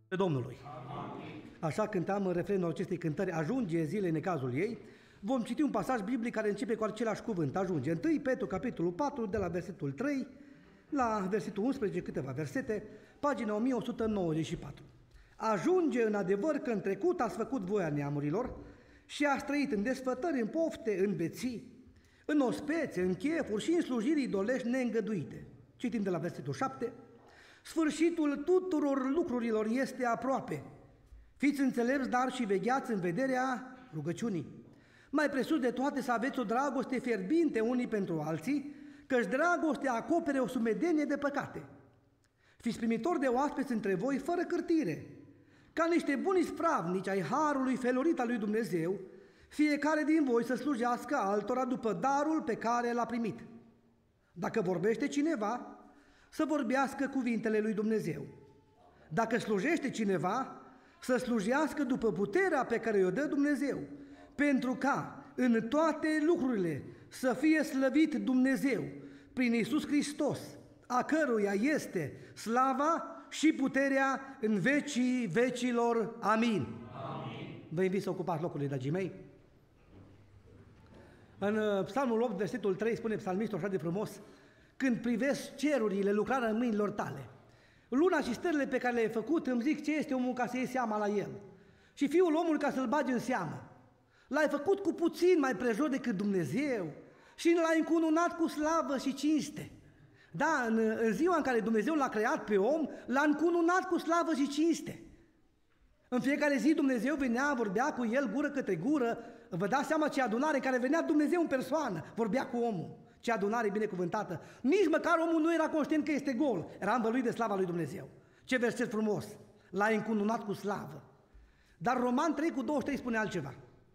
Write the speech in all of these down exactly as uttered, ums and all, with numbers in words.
Domnului. Amin. Așa cântam în refrenul acestei cântări, ajunge zile necazul ei. Vom citi un pasaj biblic care începe cu același cuvânt, ajunge. întâi Petru, capitolul patru, de la versetul trei la versetul unsprezece, câteva versete, pagina o mie o sută nouăzeci și patru. Ajunge în adevăr că în trecut ați făcut voia neamurilor și ați trăit în desfătări, în pofte, în beții, în ospețe, în chefuri și în slujiri idolești neîngăduite. Citim de la versetul șapte. Sfârșitul tuturor lucrurilor este aproape. Fiți înțelepți, dar și vegheați în vederea rugăciunii. Mai presus de toate să aveți o dragoste fierbinte unii pentru alții, căci dragostea acopere o sumedenie de păcate. Fiți primitori de oaspeți între voi fără cârtire, ca niște buni spravnici ai harului felorit al lui Dumnezeu, fiecare din voi să slujească altora după darul pe care l-a primit. Dacă vorbește cineva, să vorbească cuvintele lui Dumnezeu. Dacă slujește cineva, să slujească după puterea pe care o dă Dumnezeu, pentru ca în toate lucrurile să fie slăvit Dumnezeu prin Iisus Hristos, a căruia este slava și puterea în vecii vecilor. Amin. Amin. Vă invit să ocupați locurile, dragii mei. În Psalmul opt, versetul trei, spune psalmistul așa de frumos: când privesc cerurile, lucrarea în mâinilor tale, luna și stările pe care le-ai făcut, îmi zic ce este omul ca să iei seama la el și fiul omului ca să-l bagi în seamă. L-ai făcut cu puțin mai prejos decât Dumnezeu și l-ai încununat cu slavă și cinste. Da, în, în ziua în care Dumnezeu l-a creat pe om, l-a încununat cu slavă și cinste. În fiecare zi Dumnezeu venea, vorbea cu el gură către gură. Vă dați seama ce adunare în care venea Dumnezeu în persoană, vorbea cu omul. Ce adunare binecuvântată! Nici măcar omul nu era conștient că este gol, era învăluit de slava lui Dumnezeu. Ce verset frumos! L-a încununat cu slavă. Dar Roman trei cu douăzeci și trei spune altceva.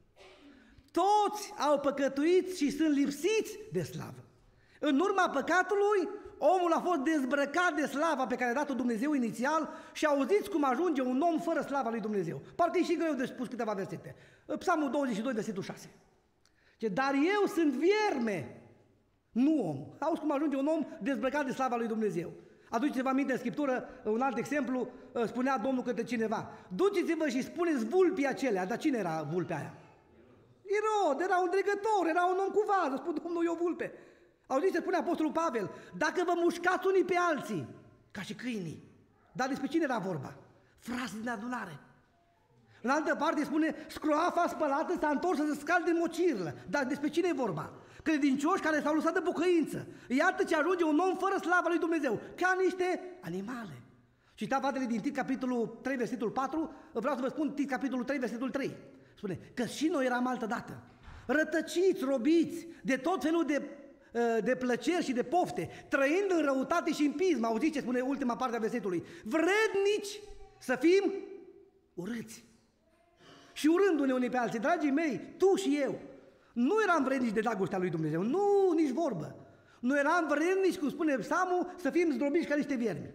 Toți au păcătuit și sunt lipsiți de slavă. În urma păcatului, omul a fost dezbrăcat de slava pe care a dat-o Dumnezeu inițial și auziți cum ajunge un om fără slava lui Dumnezeu. Parcă e și greu de spus câteva versete. Psalmul douăzeci și doi, versetul șase. Ce, dar eu sunt vierme, nu om. Auzi cum ajunge un om dezbrăcat de slava lui Dumnezeu. Aduceți-vă aminte în Scriptură, un alt exemplu, spunea Domnul către cineva: duceți-vă și spuneți vulpii acelea. Dar cine era vulpea aia? Irod, era un dregător, era un om cu vază, spune Domnul, eu vulpe. Auziți, spune Apostolul Pavel: dacă vă mușcați unii pe alții, ca și câinii. Dar despre cine era vorba? Frați din adunare. În altă parte spune: scroafa spălată s-a întors să se scalde în mocirlă. Dar despre cine e vorba? Credincioși care s-au lăsat de pocăință. Iată ce ajunge un om fără slava lui Dumnezeu, ca niște animale. Citați fratele din Tit, capitolul trei, versetul patru, vreau să vă spun Tit, capitolul trei, versetul trei. Spune că și noi eram altădată rătăciți, robiți de tot felul de, de plăceri și de pofte, trăind în răutate și în pismă. Auziți ce spune ultima parte a versetului? Vrednici să fim urâți și urându-ne unii pe alții. Dragii mei, tu și eu nu eram vrednici de dragostea lui Dumnezeu, nu, nici vorbă. Nu eram vrednici, cum spune Psalmul, să fim zdrobiți ca niște viermi.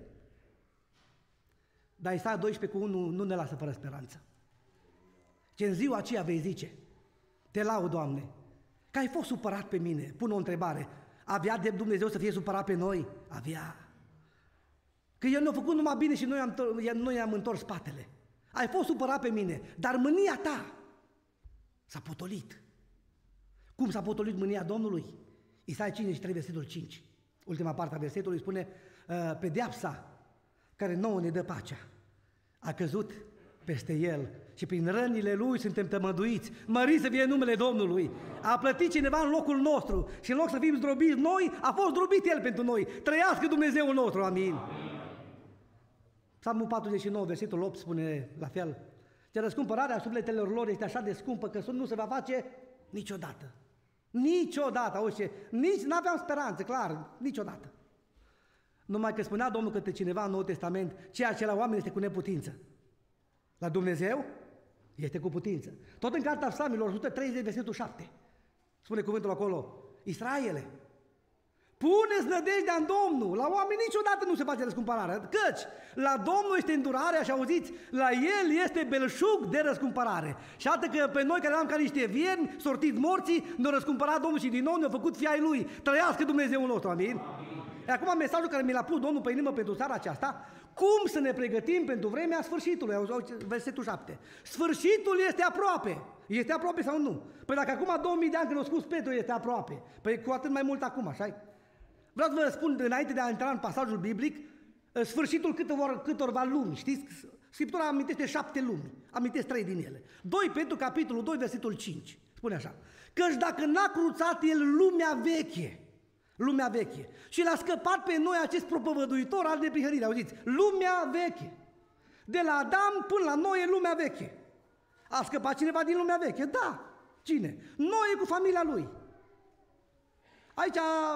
Dar Isaia doisprezece cu unu nu ne lasă fără speranță. Ce în ziua aceea vei zice: te laud, Doamne, că ai fost supărat pe mine. Pun o întrebare: avea de Dumnezeu să fie supărat pe noi? Avea. Că El ne-a făcut numai bine și noi am, noi am întors spatele. Ai fost supărat pe mine, dar mânia ta s-a potolit. Cum s-a potolit mânia Domnului? Isaia cincizeci și trei, versetul cinci. Ultima parte a versetului spune: pedeapsa care nouă ne dă pacea a căzut peste El și prin rănile Lui suntem tămăduiți. Mărit să fie numele Domnului. A plătit cineva în locul nostru și în loc să fim zdrobiți noi, a fost zdrobit El pentru noi. Trăiască Dumnezeul nostru, amin. Amin. Psalmul patruzeci și nouă, versetul opt spune la fel: ce răscumpărarea sufletelor lor este așa de scumpă că nu se va face niciodată. Niciodată, auzi, nici n-aveam speranță, clar, niciodată. Numai că spunea Domnul către cineva în Noul Testament: ceea ce la oameni este cu neputință, la Dumnezeu este cu putință. Tot în Cartea Psalmilor, o sută treizeci, versetul șapte, spune cuvântul acolo: Israele, puneți nădejdea în Domnul, la oameni niciodată nu se face răscumpărare, căci la Domnul este îndurarea și auziți, la El este belșug de răscumpărare. Și atât că pe noi care eram ca niște viermi, sortiți morții, ne-a răscumpărat Domnul și din nou ne-a făcut fii ai Lui. Trăiască Dumnezeul nostru, amin? Amin. Acum mesajul care mi l-a pus Domnul pe inimă pentru seara aceasta, cum să ne pregătim pentru vremea sfârșitului, versetul șapte. Sfârșitul este aproape. Este aproape sau nu? Păi dacă acum două mii de ani când a spus Petru este aproape, păi cu atât mai mult acum, așa-i? Vreau să vă spun, înainte de a intra în pasajul biblic, sfârșitul câtor, câtorva lumi, știți? Scriptura amintește șapte lumi, amintesc trei din ele. doi Petru, capitolul doi, versetul cinci, spune așa, căci dacă n-a cruțat el lumea veche, lumea veche, și l-a scăpat pe noi acest propovăduitor al neprihănirii, auziți, lumea veche, de la Adam până la noi e lumea veche. A scăpat cineva din lumea veche? Da. Cine? Noi cu familia lui. Aici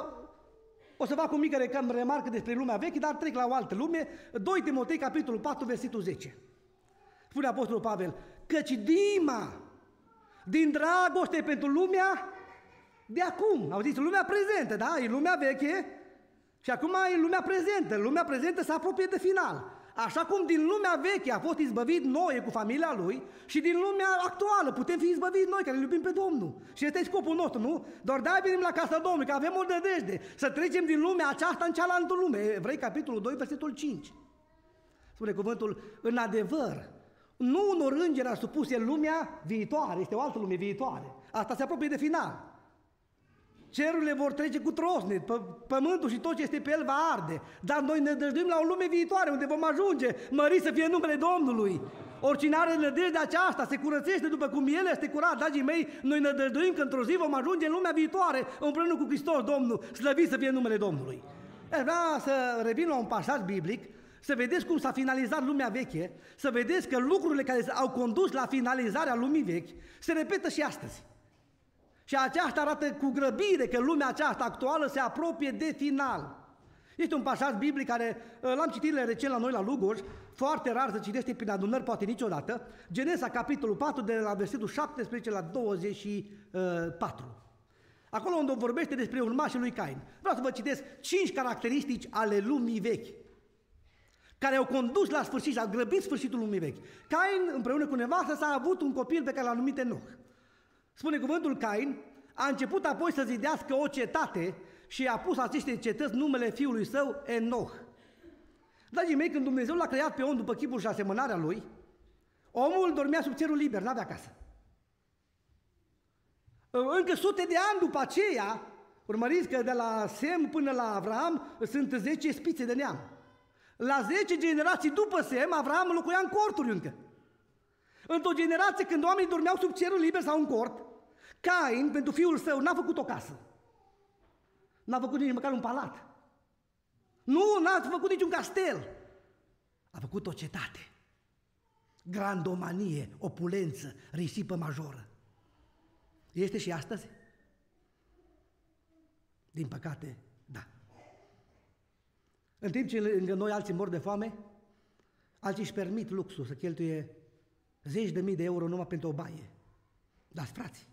o să fac o mică remarcă despre lumea veche, dar trec la o altă lume. doi Timotei, capitolul patru, versetul zece. Spune Apostolul Pavel, căci Dima, din dragoste pentru lumea de acum, auziți, lumea prezentă, da? E lumea veche și acum e lumea prezentă. Lumea prezentă se apropie de final. Așa cum din lumea veche a fost izbăvit Noe cu familia lui și din lumea actuală putem fi izbăviți noi care îl iubim pe Domnul. Și ăsta e scopul nostru, nu? Doar de-aia venim la casa Domnului, că avem o nădejde, să trecem din lumea aceasta în cealaltă lume. Evrei, capitolul doi, versetul cinci. Spune cuvântul, în adevăr, nu unor îngeri a supus el lumea viitoare, este o altă lume viitoare. Asta se apropie de final. Cerurile vor trece cu trosnet, pământul și tot ce este pe el va arde, dar noi ne dăjduim la o lume viitoare, unde vom ajunge, mărit să fie numele Domnului. Oricine are nădejde aceasta, se curățește după cum el este curat. Dragii mei, noi ne dăjduim că într-o zi vom ajunge în lumea viitoare, împreună cu Hristos Domnul, slăvit să fie numele Domnului. Vreau să revin la un pasaj biblic, să vedeți cum s-a finalizat lumea veche, să vedeți că lucrurile care au condus la finalizarea lumii vechi se repetă și astăzi. Și aceasta arată cu grăbire că lumea aceasta actuală se apropie de final. Este un pasaj biblic care l-am citit recent la noi la Lugoj, foarte rar să citește prin adunări, poate niciodată, Genesa, capitolul patru, de la versetul șaptesprezece la douăzeci și patru. Acolo unde vorbește despre urmașii lui Cain. Vreau să vă citesc cinci caracteristici ale lumii vechi, care au condus la sfârșit, au grăbit sfârșitul lumii vechi. Cain, împreună cu nevastă, s-a avut un copil pe care l-a numit Enoch. Spune cuvântul, Cain a început apoi să zidească o cetate și a pus aceste cetăți numele fiului său Enoch. Dragii mei, când Dumnezeu l-a creat pe om după chipul și asemănarea lui, omul dormea sub cerul liber, n-avea casă. Încă sute de ani după aceea, urmăriți că de la Sem până la Avram sunt zece spițe de neam. La zece generații după Sem, Avram locuia în corturi încă. Într-o generație când oamenii dormeau sub cerul liber sau în cort, Cain, pentru fiul său, n-a făcut o casă. N-a făcut nici măcar un palat. Nu, n-a făcut niciun castel. A făcut o cetate. Grandomanie, opulență, risipă majoră. Este și astăzi? Din păcate, da. În timp ce lângă noi alții mor de foame, alții își permit luxul să cheltuie zeci de mii de euro numai pentru o baie. Dar, frați,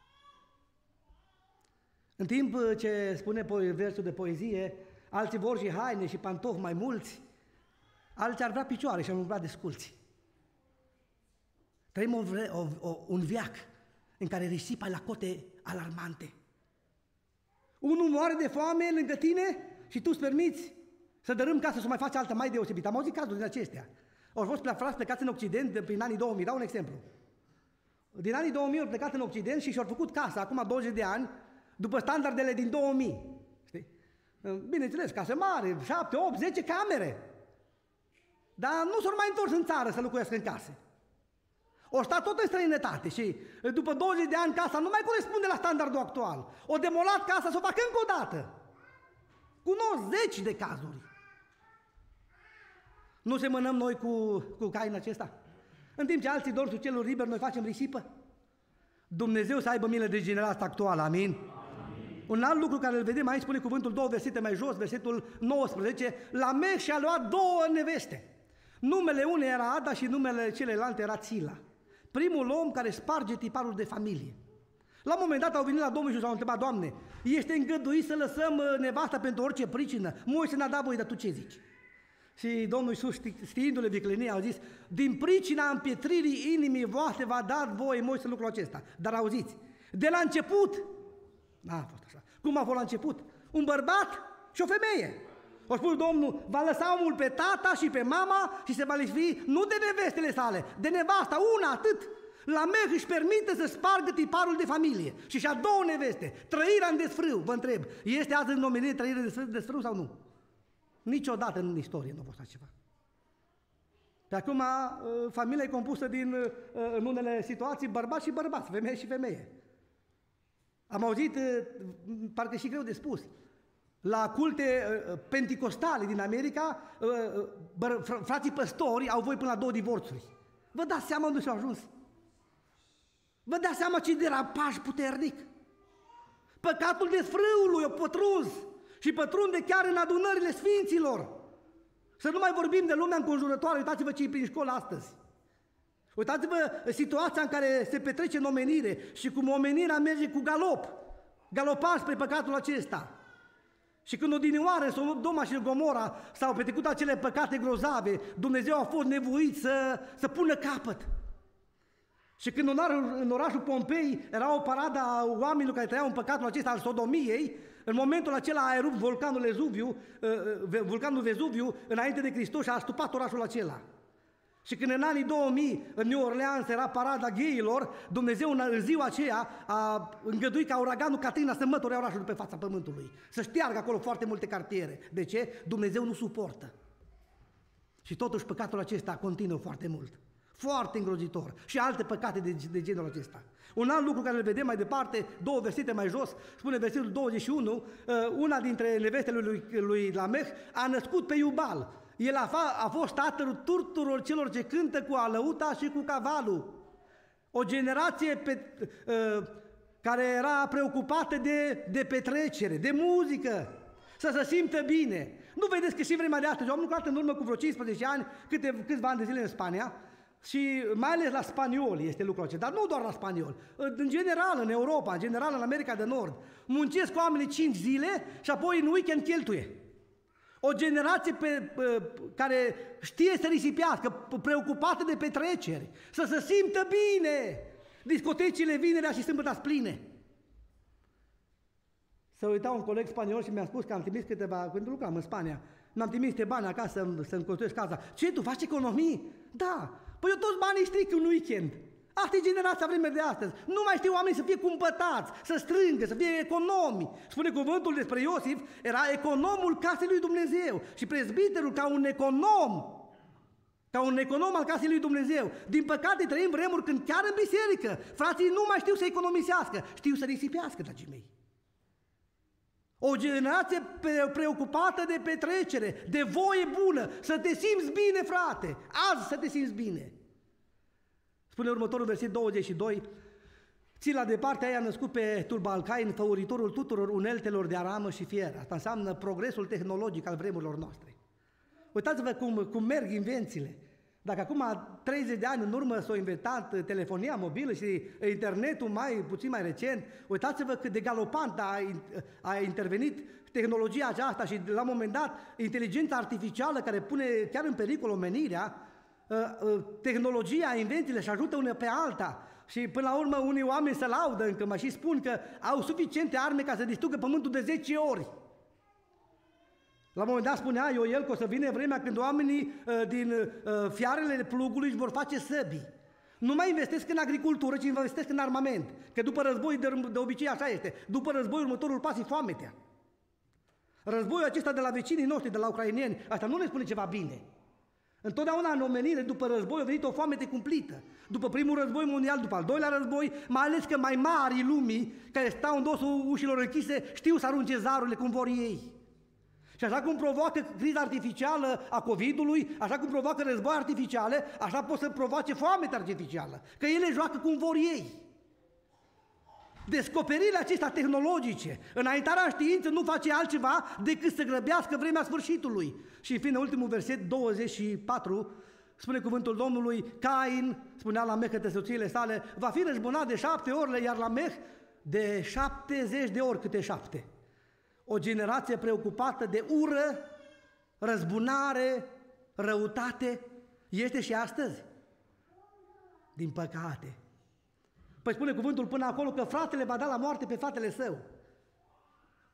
în timp ce spune versul de poezie, alții vor și haine și pantofi mai mulți, alții ar vrea picioare și ar umbla desculți. Trăim un, o, o, un veac în care risipa e la cote alarmante. Unul moare de foame lângă tine și tu îți permiți să dărâm casă să mai faci alta mai deosebită. Am auzit cazuri din acestea. Au fost frați plecați în Occident prin anii două mii, dau un exemplu. Din anii două mii au plecat în Occident și și-au făcut casa, acum douăzeci de ani, după standardele din două mii. Știi? Bineînțeles, casă mare, șapte, opt, zece camere. Dar nu s-au mai întors în țară să locuiască în case. O stat tot în străinătate și după douăzeci de ani casa nu mai corespunde la standardul actual. O demolat casa să o facă încă o dată. Cunosc zeci de cazuri. Nu semănăm noi cu, cu Cain acesta? În timp ce alții dor sub celul liber, noi facem risipă? Dumnezeu să aibă milă de generația actuală, amin? Amin? Un alt lucru care îl vedem aici, spune cuvântul două versete mai jos, versetul nouăsprezece, Lamech și-a luat două neveste. Numele unei era Ada și numele celelalte era Țila. Primul om care sparge tiparul de familie. La un moment dat au venit la Domnul și s-au întrebat, Doamne, este îngăduit să lăsăm nevasta pentru orice pricină? Moise n-a dat voie, dar tu ce zici? Și Domnul Iisus, știindu-le viclenia, au zis, din pricina împietririi inimii voastre v-a dat voie Moise lucrul acesta. Dar auziți, de la început, n-a fost așa. Cum a fost la început? Un bărbat și o femeie. O spune Domnul, va lăsa omul pe tata și pe mama și se va lipsi nu de nevestele sale, de nevasta, una, atât. Lameh își permite să spargă tiparul de familie și și-a două neveste. Trăirea în desfrâu, vă întreb, este azi în omenire trăirea în desfrâu sau nu? Niciodată în istorie nu a fost așa ceva. Pe acum, familia e compusă din, în unele situații, bărbați și bărbați, femeie și femeie. Am auzit, parcă și greu de spus, la culte penticostale din America, frații păstori au voie până la două divorțuri. Vă dați seama unde s-au ajuns? Vă dați seama ce derapaj puternic? Păcatul desfrâului a pătruns și pătrunde chiar în adunările sfinților. Să nu mai vorbim de lumea înconjurătoare, uitați-vă ce e prin școală astăzi. Uitați-vă situația în care se petrece în omenire și cum omenirea merge cu galop, galopar spre păcatul acesta. Și când odinioară în Sodoma și Gomora s-au petrecut acele păcate grozave, Dumnezeu a fost nevoit să, să pună capăt. Și când în, în orașul Pompei era o paradă a oamenilor care trăiau în păcatul acesta al sodomiei, în momentul acela a erupt vulcanul Vezuviu, vulcanul Vezuviu înainte de Hristos și a astupat orașul acela. Și când în anii două mii în New Orleans era parada gheilor, Dumnezeu în ziua aceea a îngăduit ca uraganul Katrina să măture orașul pe fața pământului, să șteargă acolo foarte multe cartiere. De ce? Dumnezeu nu suportă. Și totuși păcatul acesta continuă foarte mult. Foarte îngrozitor. Și alte păcate de, de genul acesta. Un alt lucru care îl vedem mai departe, două versete mai jos, spune versetul douăzeci și unu, una dintre nevestele lui, lui Lameh a născut pe Iubal. El a, fa, a fost tatăl tuturor celor ce cântă cu alăuta și cu cavalul. O generație pe, uh, care era preocupată de, de petrecere, de muzică, să se simtă bine. Nu vedeți că și vremea de astăzi, eu am lucrat în urmă cu vreo cincisprezece ani, câte, câțiva ani de zile în Spania, și mai ales la spanioli este lucrul acesta, dar nu doar la spanioli, în general în Europa, în general în America de Nord, muncesc oamenii cinci zile și apoi în weekend cheltuie. O generație pe, pe, care știe să risipească, preocupată de petreceri, să se simtă bine. Discotecile vinerea și sâmbătă pline. Să uita un coleg spaniol și mi-a spus că am trimis câteva, când lucram în Spania, mi-am trimis niște bani acasă să-mi construiesc casa. Ce, tu faci economii? Da. Păi eu toți banii stric în weekend. Asta e generația vremea de astăzi. Nu mai știu oamenii să fie cumpătați, să strângă, să fie economi. Spune cuvântul despre Iosif, era economul casei lui Dumnezeu. Și prezbiterul ca un econom, ca un econom al casei lui Dumnezeu. Din păcate trăim vremuri când chiar în biserică frații nu mai știu să economisească, știu să risipească, dragii mei. O generație preocupată de petrecere, de voie bună, să te simți bine, frate, azi să te simți bine. Spune următorul verset douăzeci și doi, Țila de partea aia a născut pe Tubal-Cain, făuritorul tuturor uneltelor de aramă și fier. Asta înseamnă progresul tehnologic al vremurilor noastre. Uitați-vă cum, cum merg invențiile. Dacă acum treizeci de ani în urmă s-a inventat telefonia mobilă și internetul mai puțin mai recent, uitați-vă cât de galopant a, a intervenit tehnologia aceasta și la un moment dat inteligența artificială care pune chiar în pericol omenirea, tehnologia, invențiile și ajută una pe alta și până la urmă unii oameni se laudă încă, mă și spun că au suficiente arme ca să distrugă pământul de zece ori. La un moment dat spunea Ioel că o să vine vremea când oamenii uh, din uh, fiarele plugului își vor face săbii. Nu mai investesc în agricultură, ci investesc în armament. Că după război, de, de obicei așa este, după război următorul pas e foametea. Războiul acesta de la vecinii noștri, de la ucraineni, asta nu ne spune ceva bine. Întotdeauna în omenire, după război, a venit o foamete cumplită. După primul război mondial, după al doilea război, mai ales că mai mari lumii, care stau în dosul ușilor închise, știu să arunce zarurile cum vor ei. Și așa cum provoacă criza artificială a covidului, așa cum provoacă război artificiale, așa pot să provoace foamete artificială, că ele joacă cum vor ei. Descoperirile acestea tehnologice, înaintarea în știință nu face altceva decât să grăbească vremea sfârșitului. Și în fine, ultimul verset, douăzeci și patru, spune cuvântul Domnului, Cain, spunea Lameh către soțiile sale, va fi răzbunat de șapte ori, iar Lameh de șaptezeci de ori câte șapte. O generație preocupată de ură, răzbunare, răutate, este și astăzi. Din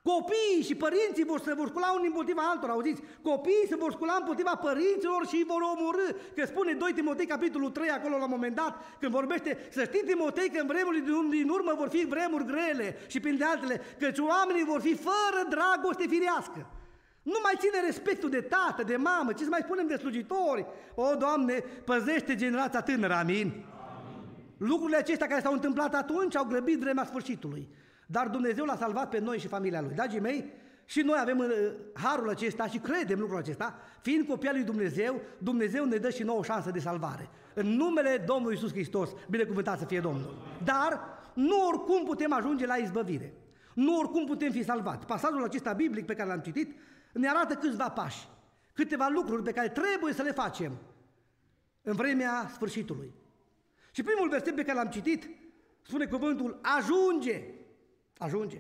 Copiii și părinții vor se vor scula unii împotriva altora, auziți? Copiii se vor scula împotriva părinților și îi vor omorî. Că spune doi Timotei, capitolul trei, acolo la un moment dat, când vorbește, să știi, Timotei, că în vremurile din urmă vor fi vremuri grele și printre altele, căci oamenii vor fi fără dragoste firească. Nu mai ține respectul de tată, de mamă, ce să mai spunem de slujitori? O, Doamne, păzește generația tânără, amin? Amin. Lucrurile acestea care s-au întâmplat atunci au grăbit vremea sfârșitului. Dar Dumnezeu l-a salvat pe noi și familia Lui. Dragii mei, și noi avem uh, harul acesta și credem lucrul acesta, fiind copii al lui Dumnezeu, Dumnezeu ne dă și nouă o șansă de salvare. În numele Domnului Iisus Hristos, binecuvântat să fie Domnul. Dar nu oricum putem ajunge la izbăvire. Nu oricum putem fi salvați. Pasajul acesta biblic pe care l-am citit ne arată câțiva pași, câteva lucruri pe care trebuie să le facem în vremea sfârșitului. Și primul verset pe care l-am citit spune cuvântul ajunge. Ajunge.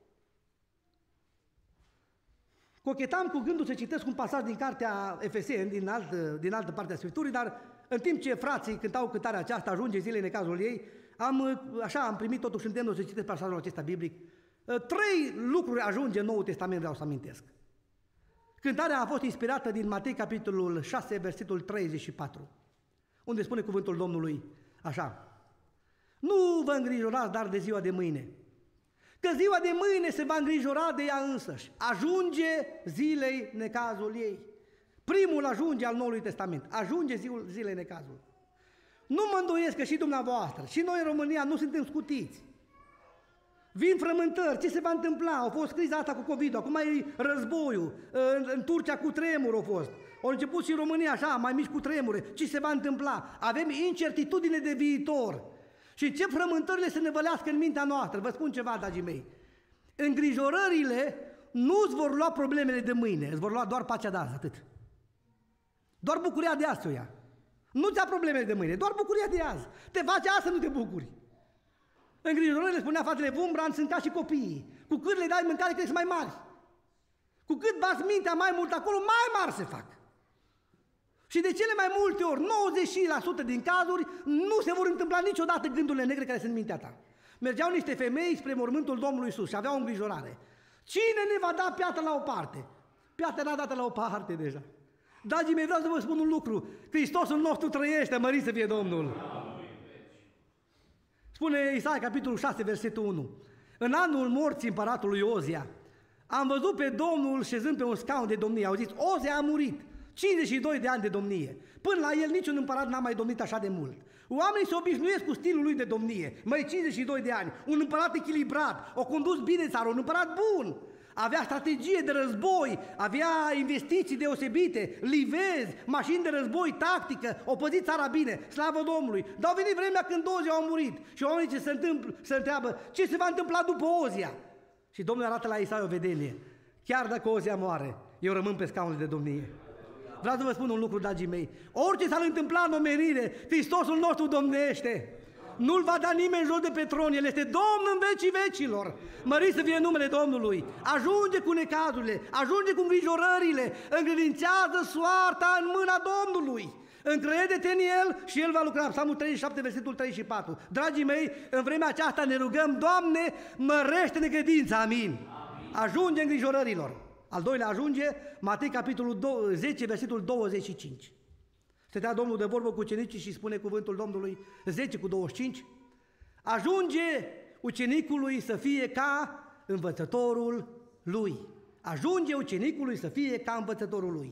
Cochetam cu gândul să citesc un pasaj din cartea Efeseni, din altă, din altă parte a Scripturii, dar în timp ce frații cântau cântarea aceasta, ajunge zilele în cazul ei, am, așa, am primit totuși îndemnul să citesc pasajul acesta biblic. Trei lucruri ajunge în Noul Testament, vreau să amintesc. Cântarea a fost inspirată din Matei, capitolul șase, versetul treizeci și patru, unde spune cuvântul Domnului așa: nu vă îngrijorați, dar de ziua de mâine, că ziua de mâine se va îngrijora de ea însăși. Ajunge zilei necazul ei. Primul ajunge al Noului Testament. Ajunge ziul, zilei necazul. Nu mă îndoiesc că și dumneavoastră, și noi în România nu suntem scutiți. Vin frământări, ce se va întâmpla? Au fost criza asta cu COVID-ul, acum e războiul, în, în Turcia cu tremur au fost. Au început și în România așa, mai mici cu tremure. Ce se va întâmpla? Avem incertitudine de viitor. Și încep frământările să ne vălească în mintea noastră. Vă spun ceva, dragii mei. Îngrijorările nu îți vor lua problemele de mâine, îți vor lua doar pacea de azi, atât. Doar bucuria de azi o ia. Nu ți-a problemele de mâine, doar bucuria de azi. Te face azi să nu te bucuri. Îngrijorările, spunea fratele Wurmbrand, sunt ca și copiii. Cu cât le dai mâncare, cresc mai mari. Cu cât bați mintea mai mult acolo, mai mari se fac. Și de cele mai multe ori, nouăzeci la sută din cazuri, nu se vor întâmpla niciodată gândurile negre care sunt în mintea ta. Mergeau niște femei spre mormântul Domnului Iisus și aveau o îngrijorare. Cine ne va da piatra la o parte? Piatra n-a dată la o parte deja. Dragii mei, vreau să vă spun un lucru. Hristosul nostru trăiește, mărit să fie Domnul. Spune Isaia, capitolul șase, versetul unu. În anul morții împăratului Ozia, am văzut pe Domnul șezând pe un scaun de domnie. Auziți, Ozia a murit. cincizeci și doi de ani de domnie. Până la el niciun împărat n-a mai domnit așa de mult. Oamenii se obișnuiesc cu stilul lui de domnie. Măi, cincizeci și doi de ani, un împărat echilibrat, o condus bine țara, un împărat bun. Avea strategie de război, avea investiții deosebite, livezi, mașini de război, tactică, o păzit țara bine, slavă Domnului. Dar a venit vremea când Ozia au murit și oamenii ce se, întâmplă, se întreabă ce se va întâmpla după Ozia. Și Domnul arată la Isaia o vedenie. Chiar dacă Ozia moare, eu rămân pe scaunul de domnie. Vreau să vă spun un lucru, dragii mei. Orice s-ar întâmpla în omenire, Hristosul nostru domnește. Nu-L va da nimeni jos de pe tron, El este Domn în vecii vecilor. Mărit să fie numele Domnului. Ajunge cu necazurile, ajunge cu îngrijorările, încredințează soarta în mâna Domnului. Încrede-te în El și El va lucra. Psalmul treizeci și șapte, versetul treizeci și patru. Dragii mei, în vremea aceasta ne rugăm, Doamne, mărește-ne credința, amin. Ajunge îngrijorărilor. Al doilea ajunge, Matei, capitolul zece, versetul douăzeci și cinci. Stătea Domnul de vorbă cu ucenicii și spune cuvântul Domnului, zece cu douăzeci și cinci, ajunge ucenicului să fie ca învățătorul lui. Ajunge ucenicului să fie ca învățătorul lui.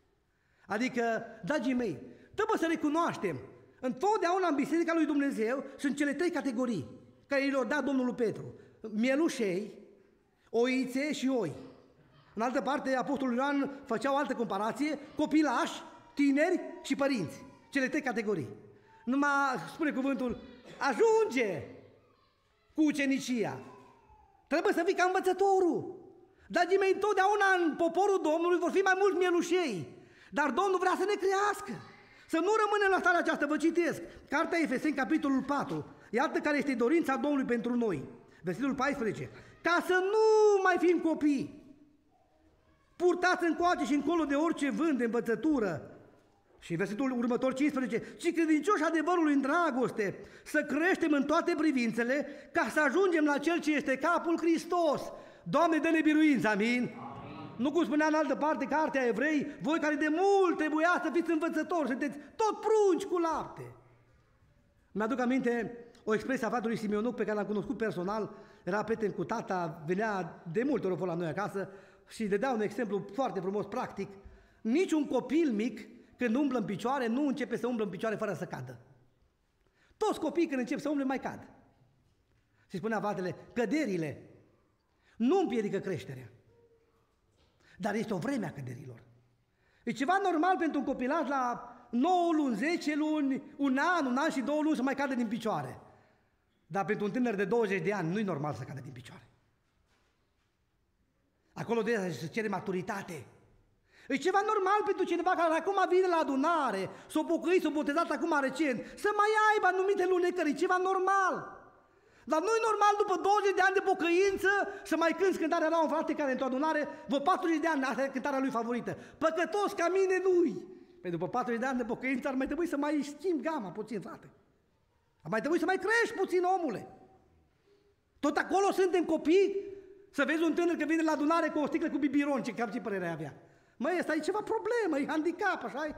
Adică, dragii mei, trebuie să recunoaștem, întotdeauna în Biserica lui Dumnezeu sunt cele trei categorii care i-le-a dat Domnul lui Petru. Mielușei, oițe și oi. În altă parte, Apostolul Ioan făcea o altă comparație, copilași, tineri și părinți. Cele trei categorii. Numai, spune cuvântul, ajunge cu ucenicia. Trebuie să fii ca învățătorul. Dragii mei, întotdeauna în poporul Domnului vor fi mai mulți mielușei. Dar Domnul vrea să ne crească. Să nu rămânem la starea aceasta, vă citesc. Cartea Efeseni, capitolul patru. Iată care este dorința Domnului pentru noi. Versetul paisprezece. Ca să nu mai fim copii, purtați încoace și încolo de orice vânt de învățătură. Și versetul următor, cincisprezece, ci credincioși adevărului în dragoste, să creștem în toate privințele, ca să ajungem la Cel ce este capul, Hristos. Doamne, dă-ne biruință, amin? Nu cum spunea în altă parte cartea Evrei, voi care de mult trebuia să fiți învățători, sunteți tot prunci cu lapte. Mi-aduc aminte o expresie a fratului Simeonuc pe care l-am cunoscut personal, era prieten cu tata, venea de multe ori la noi acasă și dădea un exemplu foarte frumos, practic. Niciun copil mic, când umblă în picioare, nu începe să umblă în picioare fără să cadă. Toți copiii când încep să umble mai cad. Și spunea fratele, căderile nu împiedică creșterea, dar este o vreme a căderilor. E ceva normal pentru un copilaj la nouă luni, zece luni, un an, un an și două luni să mai cadă din picioare. Dar pentru un tânăr de douăzeci de ani nu e normal să cadă din picioare. Acolo de se cere maturitate. E ceva normal pentru cineva care acum vine la adunare, s-o pocăit, s-o botezat acum recent, să mai aibă anumite lunecări, e ceva normal. Dar nu e normal după douăzeci de ani de pocăință să mai cânți cântarea la un frate care într-o adunare, vă patruzeci de ani, asta e cântarea lui favorită. Păcătos ca mine nu-i. Păi după patruzeci de ani de pocăință ar mai trebui să mai schimbi gama puțin, frate. Ar mai trebui să mai crești puțin, omule. Tot acolo suntem copii, să vezi un tânăr că vine la adunare cu o sticlă cu bibiron, ce, ce părere avea. Măi, ăsta e ceva problemă, e handicap, așa-i?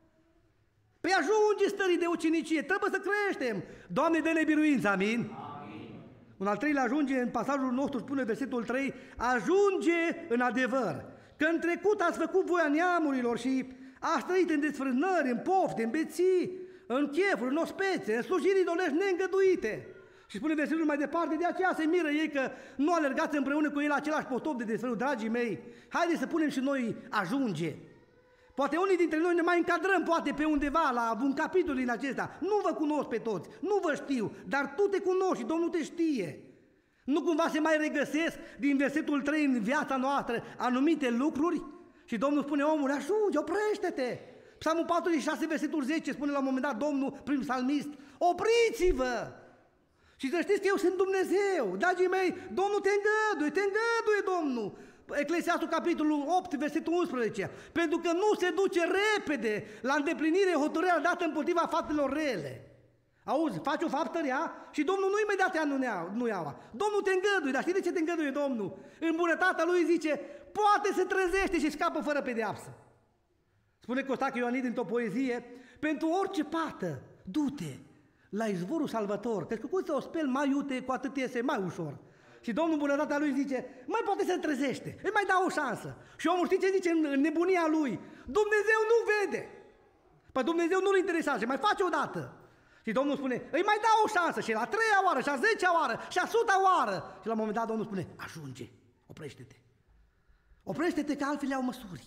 Păi ajunge stării de ucenicie, trebuie să creștem. Doamne, dă-ne biruință, amin? Amin. Un al treilea ajunge, în pasajul nostru spune versetul trei, ajunge în adevăr, că în trecut ați făcut voia neamurilor și ați trăit în desfrânări, în pofte, în beții, în chefuri, în ospețe, în slujiri idolești neîngăduite. Și spune versetul mai departe, de aceea se miră ei că nu alergați împreună cu ei la același potop de desfrânări, dragii mei. Haideți să punem și noi ajunge. Poate unii dintre noi ne mai încadrăm, poate pe undeva, la un capitol din acesta. Nu vă cunosc pe toți, nu vă știu, dar tu te cunoști și Domnul te știe. Nu cumva se mai regăsesc din versetul trei în viața noastră anumite lucruri? Și Domnul spune, omule, ajunge, oprește-te. Psalmul patruzeci și șase, versetul zece, spune la un moment dat Domnul, prin psalmist, opriți-vă! Și să știți că eu sunt Dumnezeu, dragii mei, Domnul te îngăduie, te îngăduie Domnul. Eclesiastul, capitolul opt, versetul unsprezece, pentru că nu se duce repede la îndeplinire hotărârea dată împotriva faptelor rele. Auzi, faci o faptă rea și Domnul nu imediat ea nu ia. Domnul te îngăduie, dar știi de ce te îngăduie Domnul? În bunătatea Lui zice, poate se trezește și scapă fără pedeapsă. Spune Costache Ioanid într-o poezie, pentru orice pată, du-te la izvorul salvator, că cu cât o speli mai iute, cu atât iese mai ușor. Și Domnul în bunătatea Lui zice, mai poate se trezește, îi mai dau o șansă. Și omul știi ce zice în nebunia lui? Dumnezeu nu vede. Păi Dumnezeu nu-l interesează, mai face o dată. Și Domnul spune, îi mai dau o șansă și la a treia oară, și a zecea oară, și a suta oară. Și la un moment dat Domnul spune, ajunge, oprește-te. Oprește-te că altfel iau măsuri.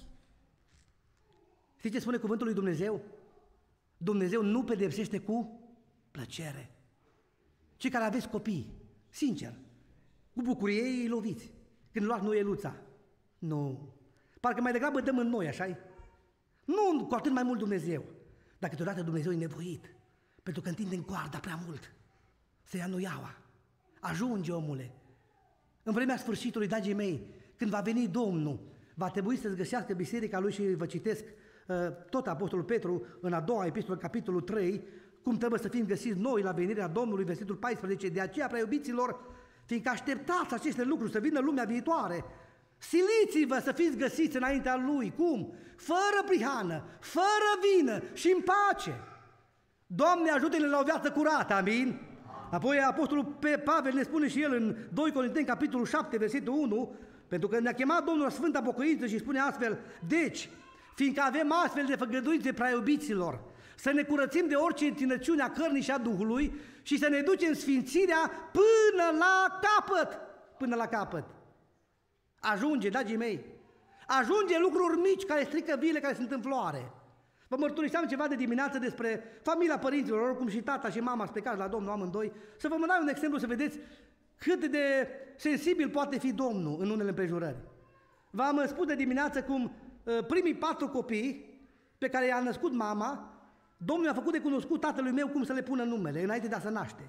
Știi ce spune cuvântul lui Dumnezeu? Dumnezeu nu pedepsește cu plăcere. Cei care aveți copii, sincer, cu bucurie îi loviți. Când luați noi Eluța. Nu. Parcă mai degrabă dăm în noi, așa-i? Nu cu atât mai mult Dumnezeu. Dar câteodată Dumnezeu e nevoit. Pentru că întinde în coarda prea mult. Să ia nuiaua. Ajunge, omule. În vremea sfârșitului, dragii mei, când va veni Domnul, va trebui să-ți găsească biserica Lui și vă citesc uh, tot Apostolul Petru în a doua epistolă, capitolul trei, cum trebuie să fim găsiți noi la venirea Domnului, versetul paisprezece, de aceea, prea iubiților, fiindcă așteptați aceste lucruri să vină lumea viitoare, siliți-vă să fiți găsiți înaintea Lui. Cum? Fără prihană, fără vină și în pace. Doamne, ajută-ne la o viață curată, amin? Apoi Apostolul Pavel ne spune și el în doi Corinteni, capitolul șapte, versetul unu, pentru că ne-a chemat Domnul la Sfânta Pocăință și spune astfel, deci, fiindcă avem astfel de făgăduințe prea iubiților, să ne curățim de orice întinăciune a cărnii și a Duhului și să ne ducem sfințirea până la capăt. Până la capăt. Ajunge, dragii mei, ajunge lucruri mici care strică viile care sunt în floare. Vă mărturiseam ceva de dimineață despre familia părinților, oricum și tata și mama plecați la Domnul amândoi, să vă dau un exemplu să vedeți cât de sensibil poate fi Domnul în unele împrejurări. V-am spus de dimineață cum primii patru copii pe care i-a născut mama, Domnul a făcut de cunoscut tatălui meu cum să le pună numele, înainte de a se naște.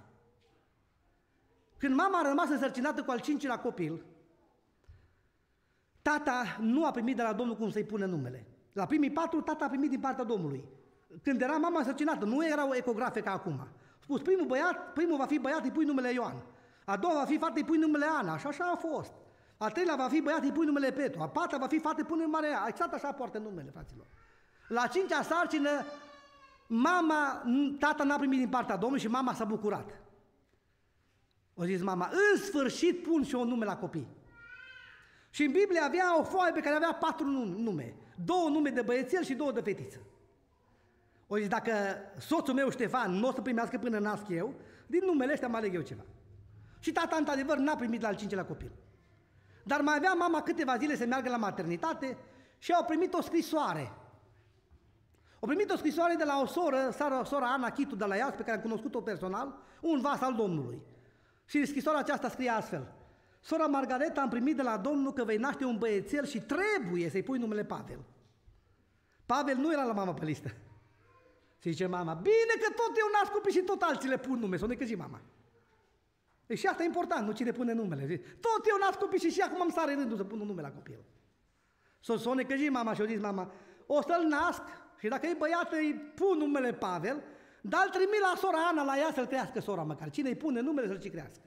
Când mama a rămas însărcinată cu al cincilea copil, tata nu a primit de la Domnul cum să-i pună numele. La primii patru, tata a primit din partea Domnului. Când era mama însărcinată, nu erau ecografe ca acum. A spus, primul băiat, primul va fi băiat, îi pui numele Ioan. A doua va fi fată, îi pui numele Ana. Și așa a fost. A treilea va fi băiat, îi pui numele Petru. A patra va fi fată, îi pune Maria. Exact așa poartă numele, fraților. La a cincea sarcină, mama, tata n-a primit din partea Domnului și mama s-a bucurat. O zis mama, în sfârșit pun și eu nume la copii. Și în Biblie avea o foaie pe care avea patru nume. Două nume de băiețel și două de fetiță. O zis, dacă soțul meu Ștefan nu o să primească până nasc eu, din numele ăștia mă aleg eu ceva. Și tata, într-adevăr, n-a primit la al cincelea copil. Dar mai avea mama câteva zile să meargă la maternitate și au primit o scrisoare. Au primit o scrisoare de la o soră, sora, sora Ana Chitu de la Iași, pe care am cunoscut-o personal, un vas al Domnului. Și scrisoarea aceasta scrie astfel: Sora Margareta, am primit de la Domnul că vei naște un băiețel și trebuie să-i pui numele Pavel. Pavel nu era la mama pe listă. Și zice mama, bine că tot eu nasc copii și tot alții le pun nume, s-o necăji mama. E și asta e important, nu cine pune numele. Zice, tot eu nasc copii și și acum îmi sare rândul să pun un nume la copil. S-o, s-o necăji mama și o zis mama, o să-l nasc și dacă e băiat îi pun numele Pavel, dar îl trimit la sora Ana la ea să-l crească sora măcar. Cine îi pune numele să-l și crească.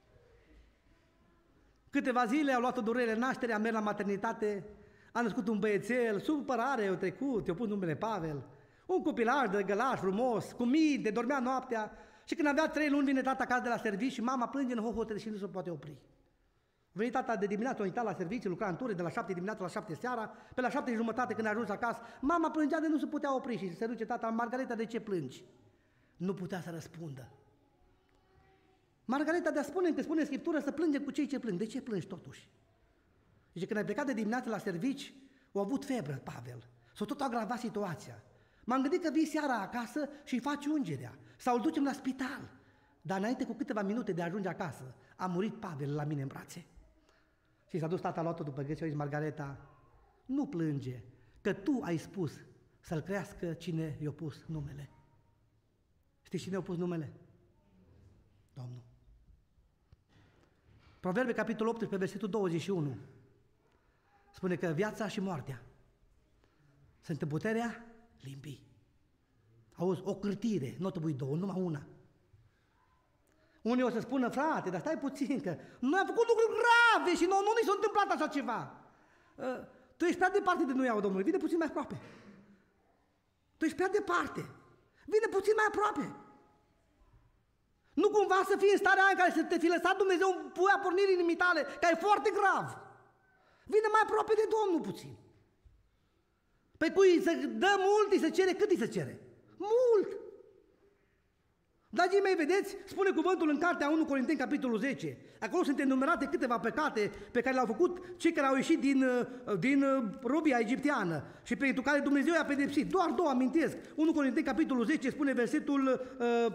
Câteva zile au luat-o durerile nașterii, a mers la maternitate, a născut un băiețel, supărare i-a trecut, i-a pus numele Pavel, un copilaj de gălaș frumos, cu minte, dormea noaptea și când avea trei luni vine tata acasă de la serviciu și mama plânge în hohote și nu se poate opri. A venit tata de dimineață, a uitat la serviciu, lucra în ture de la șapte dimineața la șapte seara, pe la șapte jumătate când a ajuns acasă, mama plângea de nu se putea opri și se duce tata, Margareta, de ce plângi? Nu putea să răspundă. Margareta, de-a spune că spune în Scriptură să plângem cu cei ce plâng. De ce plângi totuși? Zice, când ai plecat de dimineață la servici, au avut febră, Pavel. S-a tot agravat situația. M-am gândit că vii seara acasă și îi faci ungerea. Sau îl ducem la spital. Dar înainte cu câteva minute de a ajunge acasă, a murit Pavel la mine în brațe. Și s-a dus tata, a luat-o după gât și a zis, Margareta, nu plânge, că tu ai spus să-l crească cine i-a pus numele. Știți cine i-a pus numele? Domnul. Proverbe, capitolul optsprezece, versetul douăzeci și unu, spune că viața și moartea sunt în puterea limbii. Auzi, o cârtire, nu trebuie două, numai una. Unii o să spună, frate, dar stai puțin, că noi am făcut lucruri grave și nu, nu ni s-a întâmplat așa ceva. Uh, tu ești prea departe de noiaua Domnului, vine puțin mai aproape. Tu ești prea departe, vine puțin mai aproape. Nu cumva să fii în starea aia în care să te fi lăsat Dumnezeu în puia pornirii inimii tale, că e foarte grav. Vine mai aproape de Domnul puțin. Pe cui să dă mult, îi se cere, cât îi se cere? Mult! Dragii mei, vedeți, spune cuvântul în cartea unu Corinteni, capitolul zece. Acolo sunt enumerate câteva păcate pe care le-au făcut cei care au ieșit din, din robia egipteană și pentru care Dumnezeu i-a pedepsit. Doar două amintesc. unu Corinteni, capitolul zece, spune versetul uh,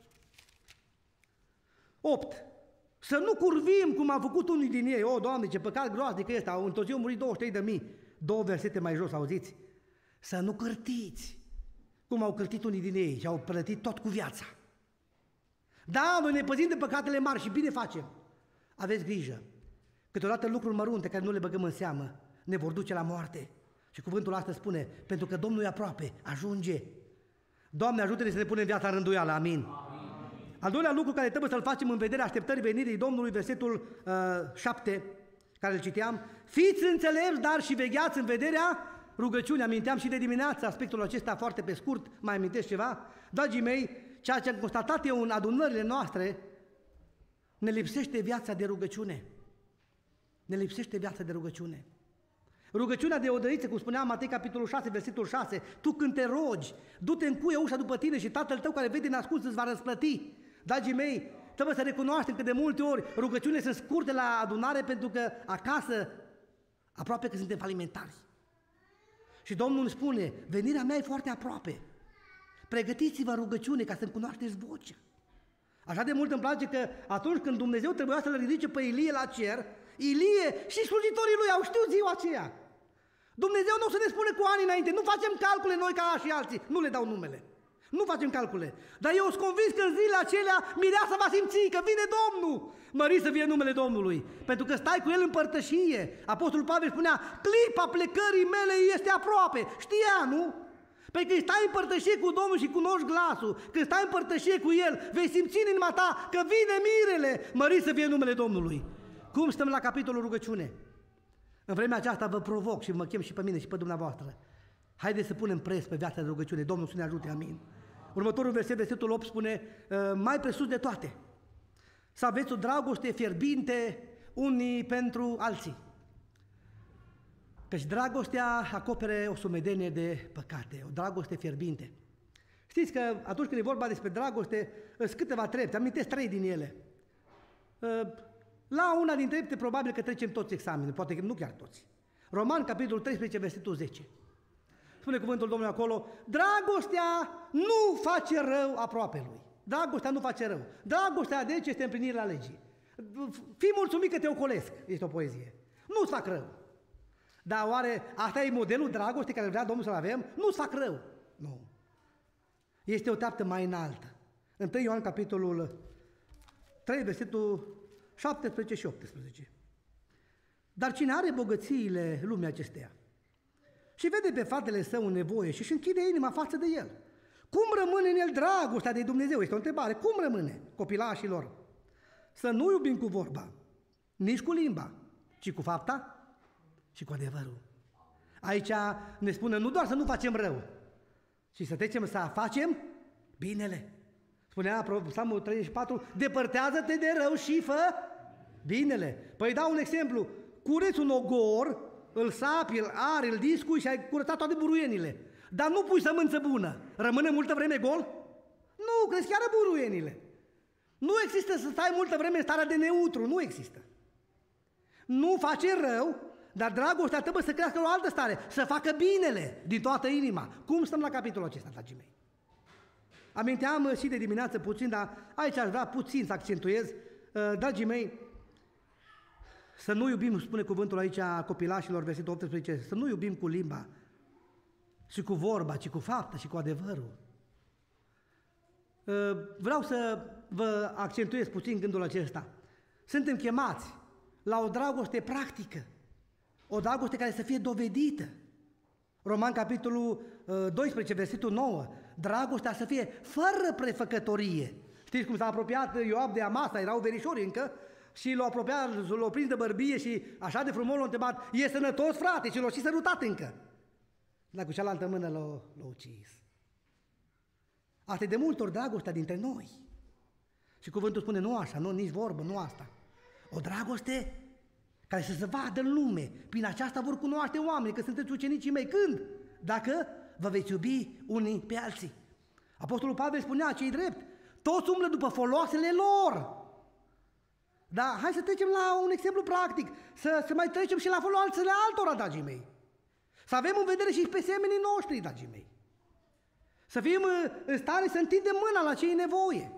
opt. Să nu curvim cum a făcut unii din ei. O, Doamne, ce păcat groaznic ăsta, într-o zi au murit douăzeci și trei de mii. Două versete mai jos, auziți? Să nu cârtiți cum au cârtit unii din ei și au plătit tot cu viața. Da, noi ne păzim de păcatele mari și bine facem. Aveți grijă. Câteodată lucruri mărunte care nu le băgăm în seamă ne vor duce la moarte. Și cuvântul ăsta spune, pentru că Domnul e aproape, ajunge. Doamne, ajută-ne să ne punem viața în rânduială, amin. Amin. Al doilea lucru care trebuie să-l facem în vederea așteptării venirii Domnului, versetul uh, șapte, care îl citeam, fiți înțelepți, dar și vegheați în vederea rugăciunii. Aminteam și de dimineață aspectul acesta foarte pe scurt, mai amintesc ceva? Dragii mei, ceea ce am constatat eu în adunările noastre, ne lipsește viața de rugăciune. Ne lipsește viața de rugăciune. Rugăciunea de odăiță, cum spunea Matei, capitolul șase, versetul șase, tu când te rogi, du-te în cuie ușa după tine și Tatăl tău care vede nascuns îți va răsplăti. Dragii mei, trebuie să recunoaștem că de multe ori rugăciunile sunt scurte la adunare pentru că acasă aproape că suntem falimentari. Și Domnul îmi spune, venirea mea e foarte aproape. Pregătiți-vă rugăciune ca să-mi cunoașteți vocea. Așa de mult îmi place că atunci când Dumnezeu trebuia să-l ridice pe Ilie la cer, Ilie și slujitorii lui au știut ziua aceea. Dumnezeu nu o să ne spune cu ani înainte, nu facem calcule noi ca și alții, nu le dau numele. Nu facem calcule. Dar eu sunt convins că în zilele acelea mireasa va simți că vine Domnul. Mărit să fie numele Domnului. Pentru că stai cu El în părtășie. Apostolul Pavel spunea, clipa plecării mele este aproape. Știa, nu? Păi când stai în părtășie cu Domnul și cunoști glasul, când stai în părtășie cu El, vei simți în inima ta că vine mirele. Mărit să fie numele Domnului. Cum stăm la capitolul rugăciune? În vremea aceasta vă provoc și mă chem și pe mine și pe dumneavoastră. Haideți să punem preț pe viața de rugăciune. Domnul să ne ajute, amin. Următorul verset, versetul opt, spune, mai presus de toate, să aveți o dragoste fierbinte unii pentru alții. Căci dragostea acopere o sumedenie de păcate, o dragoste fierbinte. Știți că atunci când e vorba despre dragoste, sunt câteva trepte, amintesc trei din ele. La una dintre trepte probabil că trecem toți examenele, poate că nu chiar toți. Roman, capitolul treisprezece, versetul zece. Spune cuvântul Domnului acolo, dragostea nu face rău aproapelui. Dragostea nu face rău. Dragostea, deci, este împlinirea legii. Fii mulțumit că te ocolesc, este o poezie. Nu-ți fac rău. Dar oare asta e modelul dragostei care vrea Domnul să-l avem? Nu-ți fac rău. Nu. Este o treaptă mai înaltă. întâi Ioan, capitolul trei, versetul șaptesprezece și optsprezece. Dar cine are bogățiile lumii acesteia și vede pe fratele său în nevoie și își închide inima față de el, cum rămâne în el dragostea de Dumnezeu? Este o întrebare. Cum rămâne, copilașilor? Să nu iubim cu vorba, nici cu limba, ci cu fapta și cu adevărul. Aici ne spune nu doar să nu facem rău, ci să trecem să facem binele. Spunea Psalmul treizeci și patru, depărtează-te de rău și fă binele. Păi dau un exemplu, cureți un ogor, îl sapi, îl ari, îl discui și ai curățat toate buruienile. Dar nu pui sămânță bună, rămâne multă vreme gol? Nu, crezi chiar buruienile. Nu există să stai multă vreme în starea de neutru, nu există. Nu face rău, dar dragostea trebuie să crească la o altă stare, să facă binele din toată inima. Cum stăm la capitolul acesta, dragii mei? Aminteam și de dimineață puțin, dar aici aș vrea puțin să accentuez. Dragii mei, să nu iubim, spune cuvântul aici a copilașilor, versetul optsprezece, să nu iubim cu limba și cu vorba, ci cu fapta și cu adevărul. Vreau să vă accentuez puțin gândul acesta. Suntem chemați la o dragoste practică, o dragoste care să fie dovedită. Roman, capitolul doisprezece, versetul nouă, dragostea să fie fără prefăcătorie. Știți cum s-a apropiat Ioab de Amasa, erau verișori încă, și l-au apropiat, l-au prins de bărbie și așa de frumos l-au întrebat, e sănătos, frate? Și l-au și sărutat încă. Dar cu cealaltă mână l-au, l-au ucis. Asta e de multe ori dragostea dintre noi. Și cuvântul spune, nu așa, nu, nici vorbă, nu asta. O dragoste care să se vadă în lume. Prin aceasta vor cunoaște oamenii că sunteți ucenicii mei. Când? Dacă vă veți iubi unii pe alții. Apostolul Pavel spunea, cei drept, toți umblă după foloasele lor. Dar hai să trecem la un exemplu practic, să, să mai trecem și la foloasele altora, dragii mei. Să avem în vedere și pe semenii noștri, dragii mei. Să fim în stare să întindem mâna la ce e nevoie.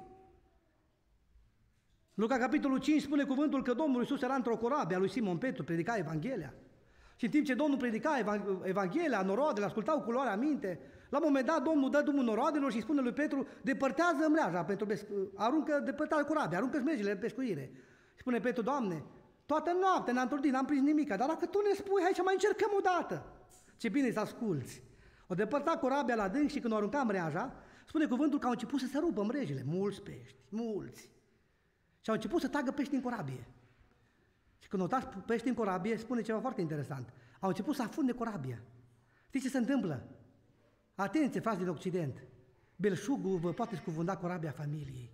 Luca, capitolul cinci, spune cuvântul că Domnul Iisus era într-o corabie a lui Simon Petru, predica Evanghelia. Și în timp ce Domnul predica Evanghelia, noroadele ascultau cu luarea minte, la un moment dat Domnul dă drumul noroadelor și spune lui Petru, depărtează mreaja, pentru pescu... aruncă, depărtează corabia, aruncă smejile de pescuire. Și spune Petru, Doamne, toată noaptea ne-am trudit, n-am prins nimic, dar dacă Tu ne spui, hai să mai încercăm o dată. Ce bine să asculți. O depărta corabia la adânc și când o arunca mreaja, spune cuvântul că au început să se rupă mrejile, mulți pești, mulți. Și au început să tragă pești în corabie. Și când au tras pești în corabie, spune ceva foarte interesant. Au început să afunde corabia. Știți ce se întâmplă? Atenție, frați din Occident! Belșugul vă poate scufunda corabia familiei.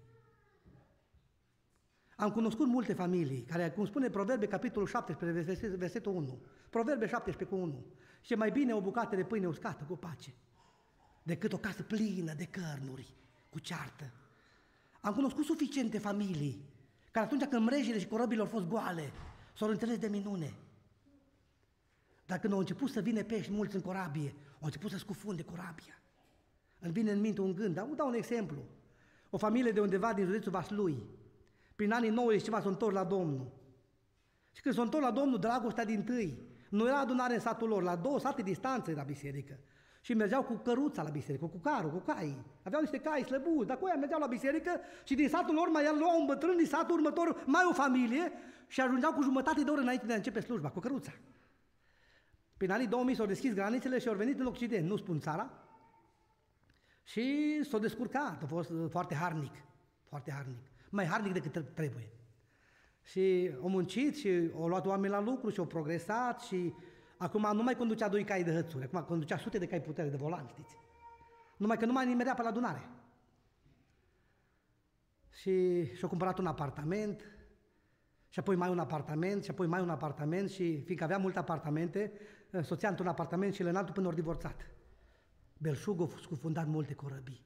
Am cunoscut multe familii care, cum spune Proverbe, capitolul șaptesprezece, versetul unu. Proverbe șaptesprezece cu unu. Și e mai bine o bucată de pâine uscată cu pace decât o casă plină de cărnuri cu ceartă. Am cunoscut suficiente familii care atunci când mrejile și corăbile au fost goale, s-au înțeles de minune. Dar când au început să vină pești mulți în corabie, au început să scufunde corabia. Îmi vine în minte un gând, dar vă dau un exemplu. O familie de undeva din județul Vaslui, prin anii nouăzeci ceva s-au întors la Domnul. Și când s-au întors la Domnul, dragostea dintâi, nu era adunare în satul lor, la două sate distanță la biserică. Și mergeau cu căruța la biserică, cu carul, cu caii. Aveau niște cai slăbuți, dar cu aia mergeau la biserică și din satul lor mai luau un bătrân, din satul următor mai o familie și ajungeau cu jumătate de oră înainte de a începe slujba, cu căruța. Prin anii două mii s-au deschis granițele și au venit în Occident, nu spun țara, și s-au descurcat, a fost foarte harnic, foarte harnic, mai harnic decât trebuie. Și au muncit și au luat oameni la lucru și au progresat și acum nu mai conducea doi cai de hățuri, acum conducea sute de cai putere de volan, știți? Numai că nu mai nimerea pe la adunare. Și și-a cumpărat un apartament, și apoi mai un apartament, și apoi mai un apartament și fiindcă avea multe apartamente, soția într-un apartament și el în altul până ori divorțat. Belșug a scufundat multe corăbii.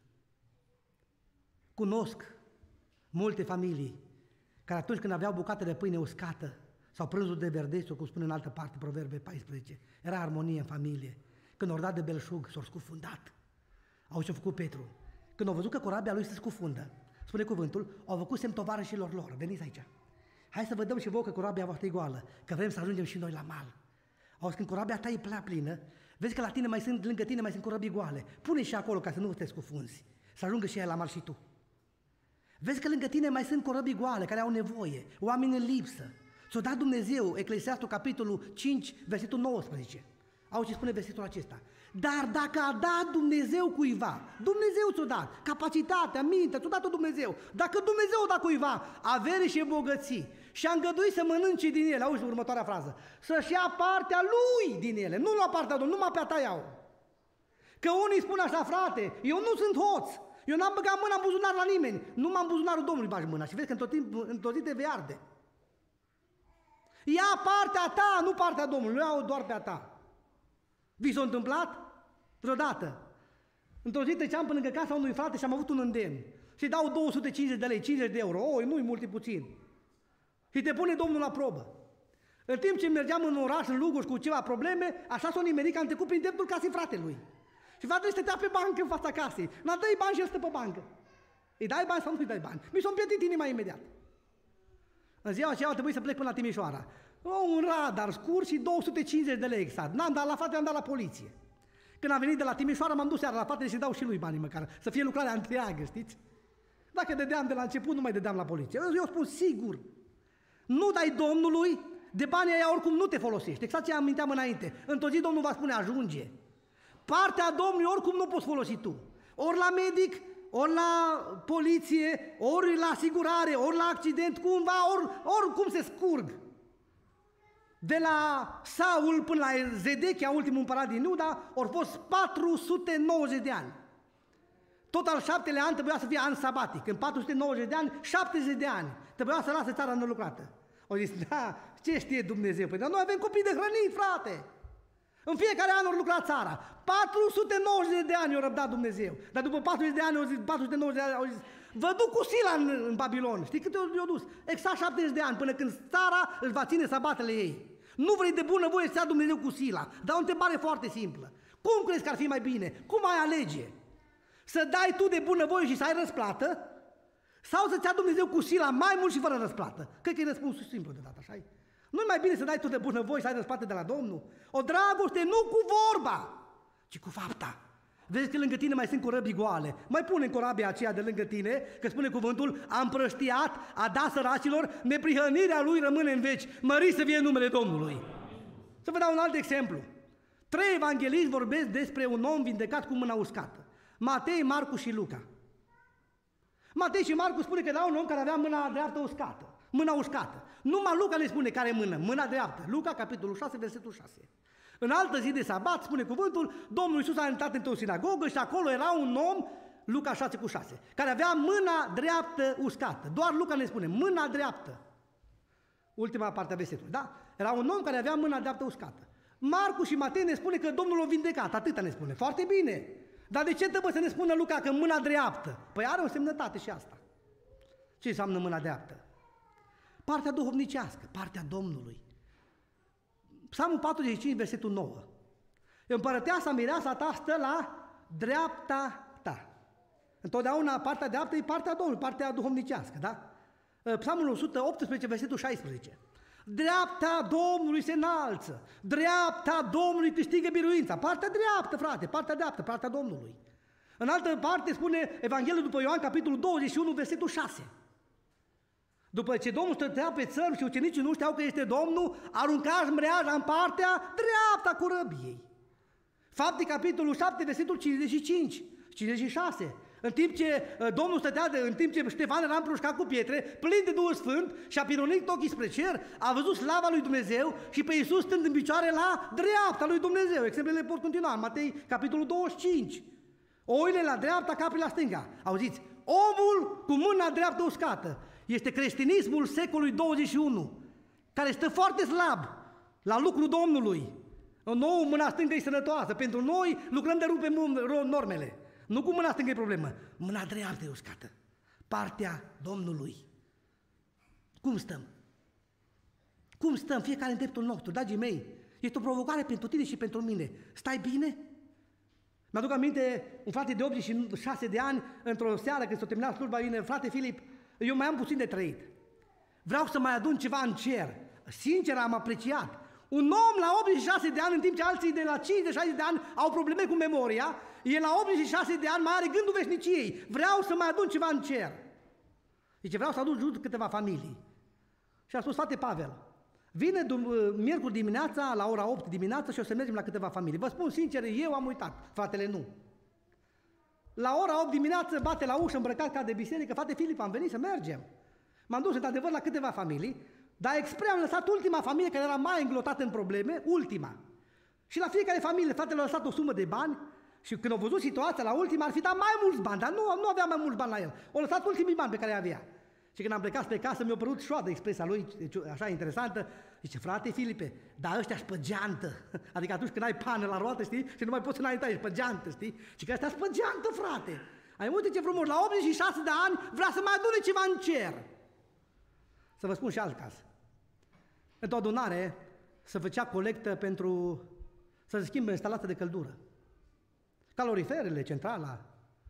Cunosc multe familii care atunci când aveau bucate de pâine uscată sau prânzul de verdețu, cum spune în altă parte, Proverbe paisprezece, era armonie în familie. Când au dat de belșug, s-au scufundat. Au ce-a făcut Petru. Când au văzut că corabia lui se scufundă, spune cuvântul, au făcut semn tovarășilor lor, veniți aici. Hai să vă dăm și vouă că corabia voastră e goală, că vrem să ajungem și noi la mal. Auzi, când corabia ta e prea plină, vezi că la tine mai sunt, lângă tine mai sunt corăbii goale. Pune și acolo ca să nu te scufunzi, să ajungă și ea la mal și tu. Vezi că lângă tine mai sunt corăbii goale care au nevoie, oameni în lipsă. Ți-o dat Dumnezeu, Eclesiastul, capitolul cinci, versetul nouăsprezece. Auzi ce spune versetul acesta. Dar dacă a dat Dumnezeu cuiva, Dumnezeu ți-o dat, capacitatea, mintea, ți-o dat-o Dumnezeu. Dacă Dumnezeu o dat cuiva avere și bogății și a îngăduit să mănânce din ele, auzi următoarea frază, să-și ia partea lui din ele, nu la partea Domnului, numai pe a ta iau. Că unii spun așa, frate, eu nu sunt hoț, eu n-am băgat mâna în buzunar la nimeni, numai în buzunarul Domnului bagi mâna și vezi că într-o, timp, într-o zi te vei arde. Ia partea ta, nu partea Domnului, nu iau doar pe a ta. Vi s-a întâmplat? Vreodată. Într-o zi treceam pe lângă casa unui frate și am avut un îndemn. Și dau două sute cincizeci de lei, cincizeci de euro. O, nu-i mult, e puțin. Și te pune Domnul la probă. În timp ce mergeam în oraș, în Lugoș, cu ceva probleme, așa s-o nimerit că am trecut prin dreptul casei fratelui. Și fratele stătea pe bancă în fața casei. N-a dai bani și el stă pe bancă. Îi dai bani sau nu-i dai bani? Mi s-a împietit inima imediat. În ziua aceea a trebuit să plec până la Timișoara. O, un radar scurt și două sute cincizeci de lei exact. N-am dat la frate, am dat la poliție. Când am venit de la Timișoara, m-am dus seara la frate și dau și lui banii măcar, să fie lucrarea întreagă, știți? Dacă dădeam de la început, nu mai dădeam la poliție. Eu spun sigur, nu dai Domnului, de banii aia oricum nu te folosești. Exact ce aminteam înainte. Într-o zi Domnul va spune, ajunge. Partea Domnului oricum nu poți folosi tu. Ori la medic, ori la poliție, ori la asigurare, ori la accident, cumva, ori, oricum se scurg. De la Saul până la Zedechia, ultimul împărat din Iuda, au fost patru sute nouăzeci de ani. Tot al șaptelea an trebuia să fie an sabatic. În patru sute nouăzeci de ani, șaptezeci de ani. Trebuia să lase țara nelucrată. Au zis, da, ce știe Dumnezeu? Păi, dar noi avem copii de hrănit, frate. În fiecare an au lucrat țara. patru sute nouăzeci de ani au răbdat Dumnezeu. Dar după patruzeci de ani, au zis, patru sute nouăzeci de ani, au zis, vă duc cu sila în, în Babilon. Știi câte ori i-au dus? Exact șaptezeci de ani, până când țara își va ține sabatele ei. Nu vrei de bună voie să ia Dumnezeu cu sila. Dar o întrebare foarte simplă. Cum crezi că ar fi mai bine? Cum ai alege? Să dai tu de bună voie și să ai răsplată? Sau să-ți ia Dumnezeu cu sila mai mult și fără răsplată? Cred că e răspunsul simplu de data, așa-i? Nu-i mai bine să dai tu de bună voie și să ai răsplată de la Domnul? O dragoste nu cu vorba, ci cu fapta. Vezi că lângă tine mai sunt corăbii goale. Mai pune în corabia aceea de lângă tine, că spune cuvântul, a împrăștiat, a dat săracilor, neprihănirea lui rămâne în veci. Mărit să fie numele Domnului. Să vă dau un alt exemplu. Trei evangeliști vorbesc despre un om vindecat cu mâna uscată. Matei, Marcu și Luca. Matei și Marcu spune că era un om care avea mâna dreaptă uscată. Mâna uscată. Numai Luca ne spune care mână, mâna dreaptă. Luca, capitolul șase, versetul șase. În altă zi de sabat, spune cuvântul, Domnul Iisus a intrat într-o sinagogă și acolo era un om, Luca șase cu șase, care avea mâna dreaptă uscată. Doar Luca ne spune, mâna dreaptă. Ultima parte a versetului, da? Era un om care avea mâna dreaptă uscată. Marcu și Matei ne spune că Domnul l-a vindecat, atâta ne spune. Foarte bine. Dar de ce trebuie să ne spună Luca că mâna dreaptă? Păi are o semnătate și asta. Ce înseamnă mâna dreaptă? Partea duhovnicească, partea Domnului. Psalmul patruzeci și cinci, versetul nouă. Împărăteasa, mireasa ta stă la dreapta ta. Întotdeauna partea dreaptă e partea Domnului, partea duhovnicească, da? Psalmul o sută optsprezece, versetul șaisprezece. Dreapta Domnului se înalță, dreapta Domnului câștigă biruința. Partea dreaptă, frate, partea dreaptă, partea Domnului. În altă parte spune Evanghelia după Ioan, capitolul douăzeci și unu, versetul șase. După ce Domnul stătea pe țărm și ucenicii nu știau că este Domnul, aruncați mreaja în partea dreapta corăbiei. Fapte, capitolul șapte, versetul cincizeci și cinci, cincizeci și șase. În timp ce uh, Domnul stătea, de, în timp ce Ștefan era împroșcat cu pietre, plin de Duhul Sfânt și a pironit ochii spre cer, a văzut slava lui Dumnezeu și pe Iisus stând în picioare la dreapta lui Dumnezeu. Exemplele pot continua în Matei, capitolul douăzeci și cinci. Oile la dreapta, capii la stânga. Auziți? Omul cu mâna dreaptă uscată este creștinismul secolului douăzeci și unu, care stă foarte slab la lucrul Domnului. Nouă, mâna stângă e sănătoasă. Pentru noi lucrăm de rupe normele. Nu cu mâna stângă e problemă. Mâna dreaptă e uscată. Partea Domnului. Cum stăm? Cum stăm? Fiecare în dreptul nostru, dragii mei. Este o provocare pentru tine și pentru mine. Stai bine? Mi-aduc aminte, un frate de optzeci și șase de ani, într-o seară când s-a terminat slujba, vine, frate Filip, eu mai am puțin de trăit. Vreau să mai adun ceva în cer. Sincer, am apreciat. Un om la optzeci și șase de ani, în timp ce alții de la cincizeci șaizeci de ani au probleme cu memoria, el la optzeci și șase de ani mai are gândul veșniciei. Vreau să mai adun ceva în cer. Zice, vreau să adun jur câteva familii. Și a spus, frate Pavel, vine miercuri dimineața, la ora opt dimineața și o să mergem la câteva familii. Vă spun sincer, eu am uitat, fratele nu. La ora opt dimineață bate la ușă îmbrăcat ca de biserică, frate Filip, am venit să mergem. M-am dus într-adevăr la câteva familii, dar expre am lăsat ultima familie care era mai înglotată în probleme, ultima. Și la fiecare familie fratele a lăsat o sumă de bani și când au văzut situația la ultima ar fi dat mai mulți bani, dar nu, nu avea mai mulți bani la el. Au lăsat ultimii bani pe care îi avea. Și când am plecat spre casă, mi-a părut șoadă expresia lui, deci așa interesantă. Zice, frate Filipe, dar ăștia-s pe geantă. Adică atunci când ai pană la roată, știi, și nu mai poți înainta, ești pe geantă, știi? Și că ăștia-s pe geantă, frate. Ai uite ce frumos, la optzeci și șase de ani vrea să mai adune ceva în cer. Să vă spun și alt caz. Într-o adunare se făcea colectă pentru să se schimbe instalația de căldură. Caloriferele, centrala.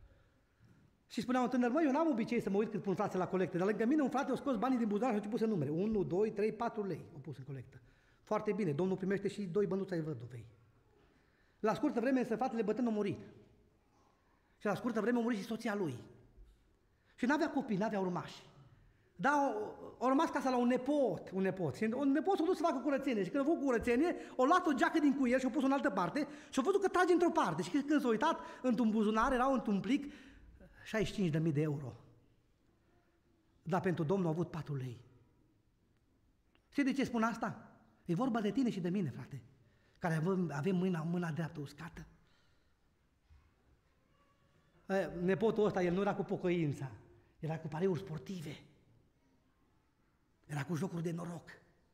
Și spunea un tânăr, măi, eu n-am obicei să mă uit cât pun frații la colectă, dar lângă mine un frate a scos banii din buzunar și a început să numere. unu, doi, trei, patru lei au pus în colectă. Foarte bine, Domnul primește și doi bănuți ai văduvei. La scurtă vreme, să fratele bătrân a murit. Și la scurtă vreme a murit și soția lui. Și n-avea copii, n-avea urmași. Dar a rămas casa la un nepot, un nepot. Și un nepot s-a dus să facă curățenie. Și când a făcut curățenie, a luat o geacă din cuier și a pus-o în altă parte și a văzut că trage într-o parte. Și când s-a uitat, într-un buzunar, era într-un plic, șaizeci și cinci de mii de euro. Dar pentru Domnul a avut patru lei. Știi de ce spun asta? E vorba de tine și de mine, frate, care avem, avem mâna, mâna dreaptă uscată. Nepotul ăsta, el nu era cu pocăința, era cu pariuri sportive. Era cu jocuri de noroc.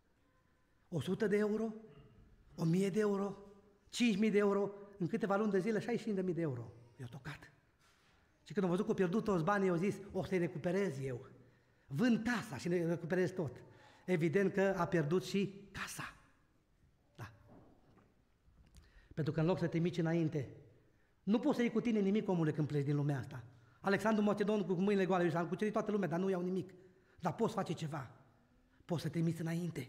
o sută de euro, o mie de euro, cinci mii de euro, în câteva luni de zile, șaizeci și cinci de mii de euro. I-au tocat. Și când am văzut că a pierdut toți banii, eu zis, o să-i recuperez eu. Vând casa și ne recuperez tot. Evident că a pierdut și casa. Da. Pentru că în loc să te mici înainte, nu poți să iei cu tine nimic, omule, când pleci din lumea asta. Alexandru Macedon cu mâinile goale, și am cucerit toată lumea, dar nu iau nimic. Dar poți face ceva. Poți să te miți înainte.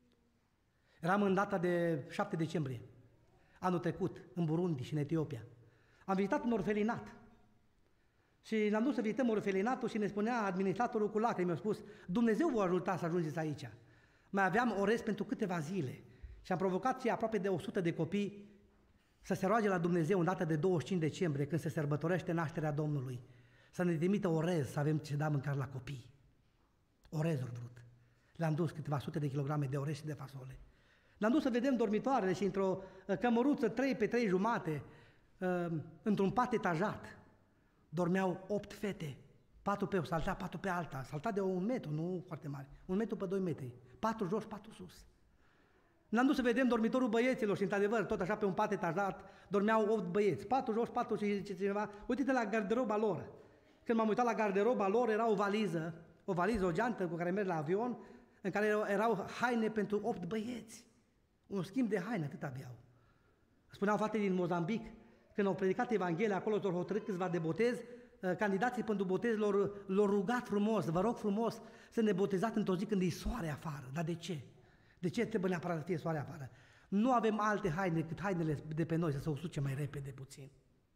Eram în data de șapte decembrie, anul trecut, în Burundi și în Etiopia. Am vizitat un orfelinat. Și ne-am dus să vizităm orfelinatul și ne spunea administratorul cu lacrimi, mi-a spus, Dumnezeu vă ajuta să ajungeți aici. Mai aveam orez pentru câteva zile și am provocat și aproape de o sută de copii să se roage la Dumnezeu în data de douăzeci și cinci decembrie, când se sărbătorește nașterea Domnului, să ne trimită orez, să avem ce da mâncare la copii. Orezul vrut. Le-am dus câteva sute de kilograme de orez și de fasole. Le-am dus să vedem dormitoarele și într-o cămăruță trei pe trei jumate, într-un pat etajat, dormeau opt fete, patru pe o saltea, patru pe alta, salta de un metru, nu foarte mare, un metru pe doi metri, patru jos, patru sus. Ne-am dus să vedem dormitorul băieților și, într-adevăr, tot așa pe un pat etajat, dormeau opt băieți, patru jos, patru și zice cineva, uite-te la garderoba lor. Când m-am uitat la garderoba lor, era o valiză, o valiză, o geantă cu care merg la avion, în care erau haine pentru opt băieți. Un schimb de haine, atât aveau. Spuneau fratele din Mozambic, când au predicat Evanghelia, acolo s-au hotărât câțiva de botez, candidații pentru botez l-au rugat frumos, vă rog frumos să ne botezați într-o zi când e soare afară. Dar de ce? De ce trebuie neapărat să fie soare afară? Nu avem alte haine decât hainele de pe noi, să se usuce mai repede puțin.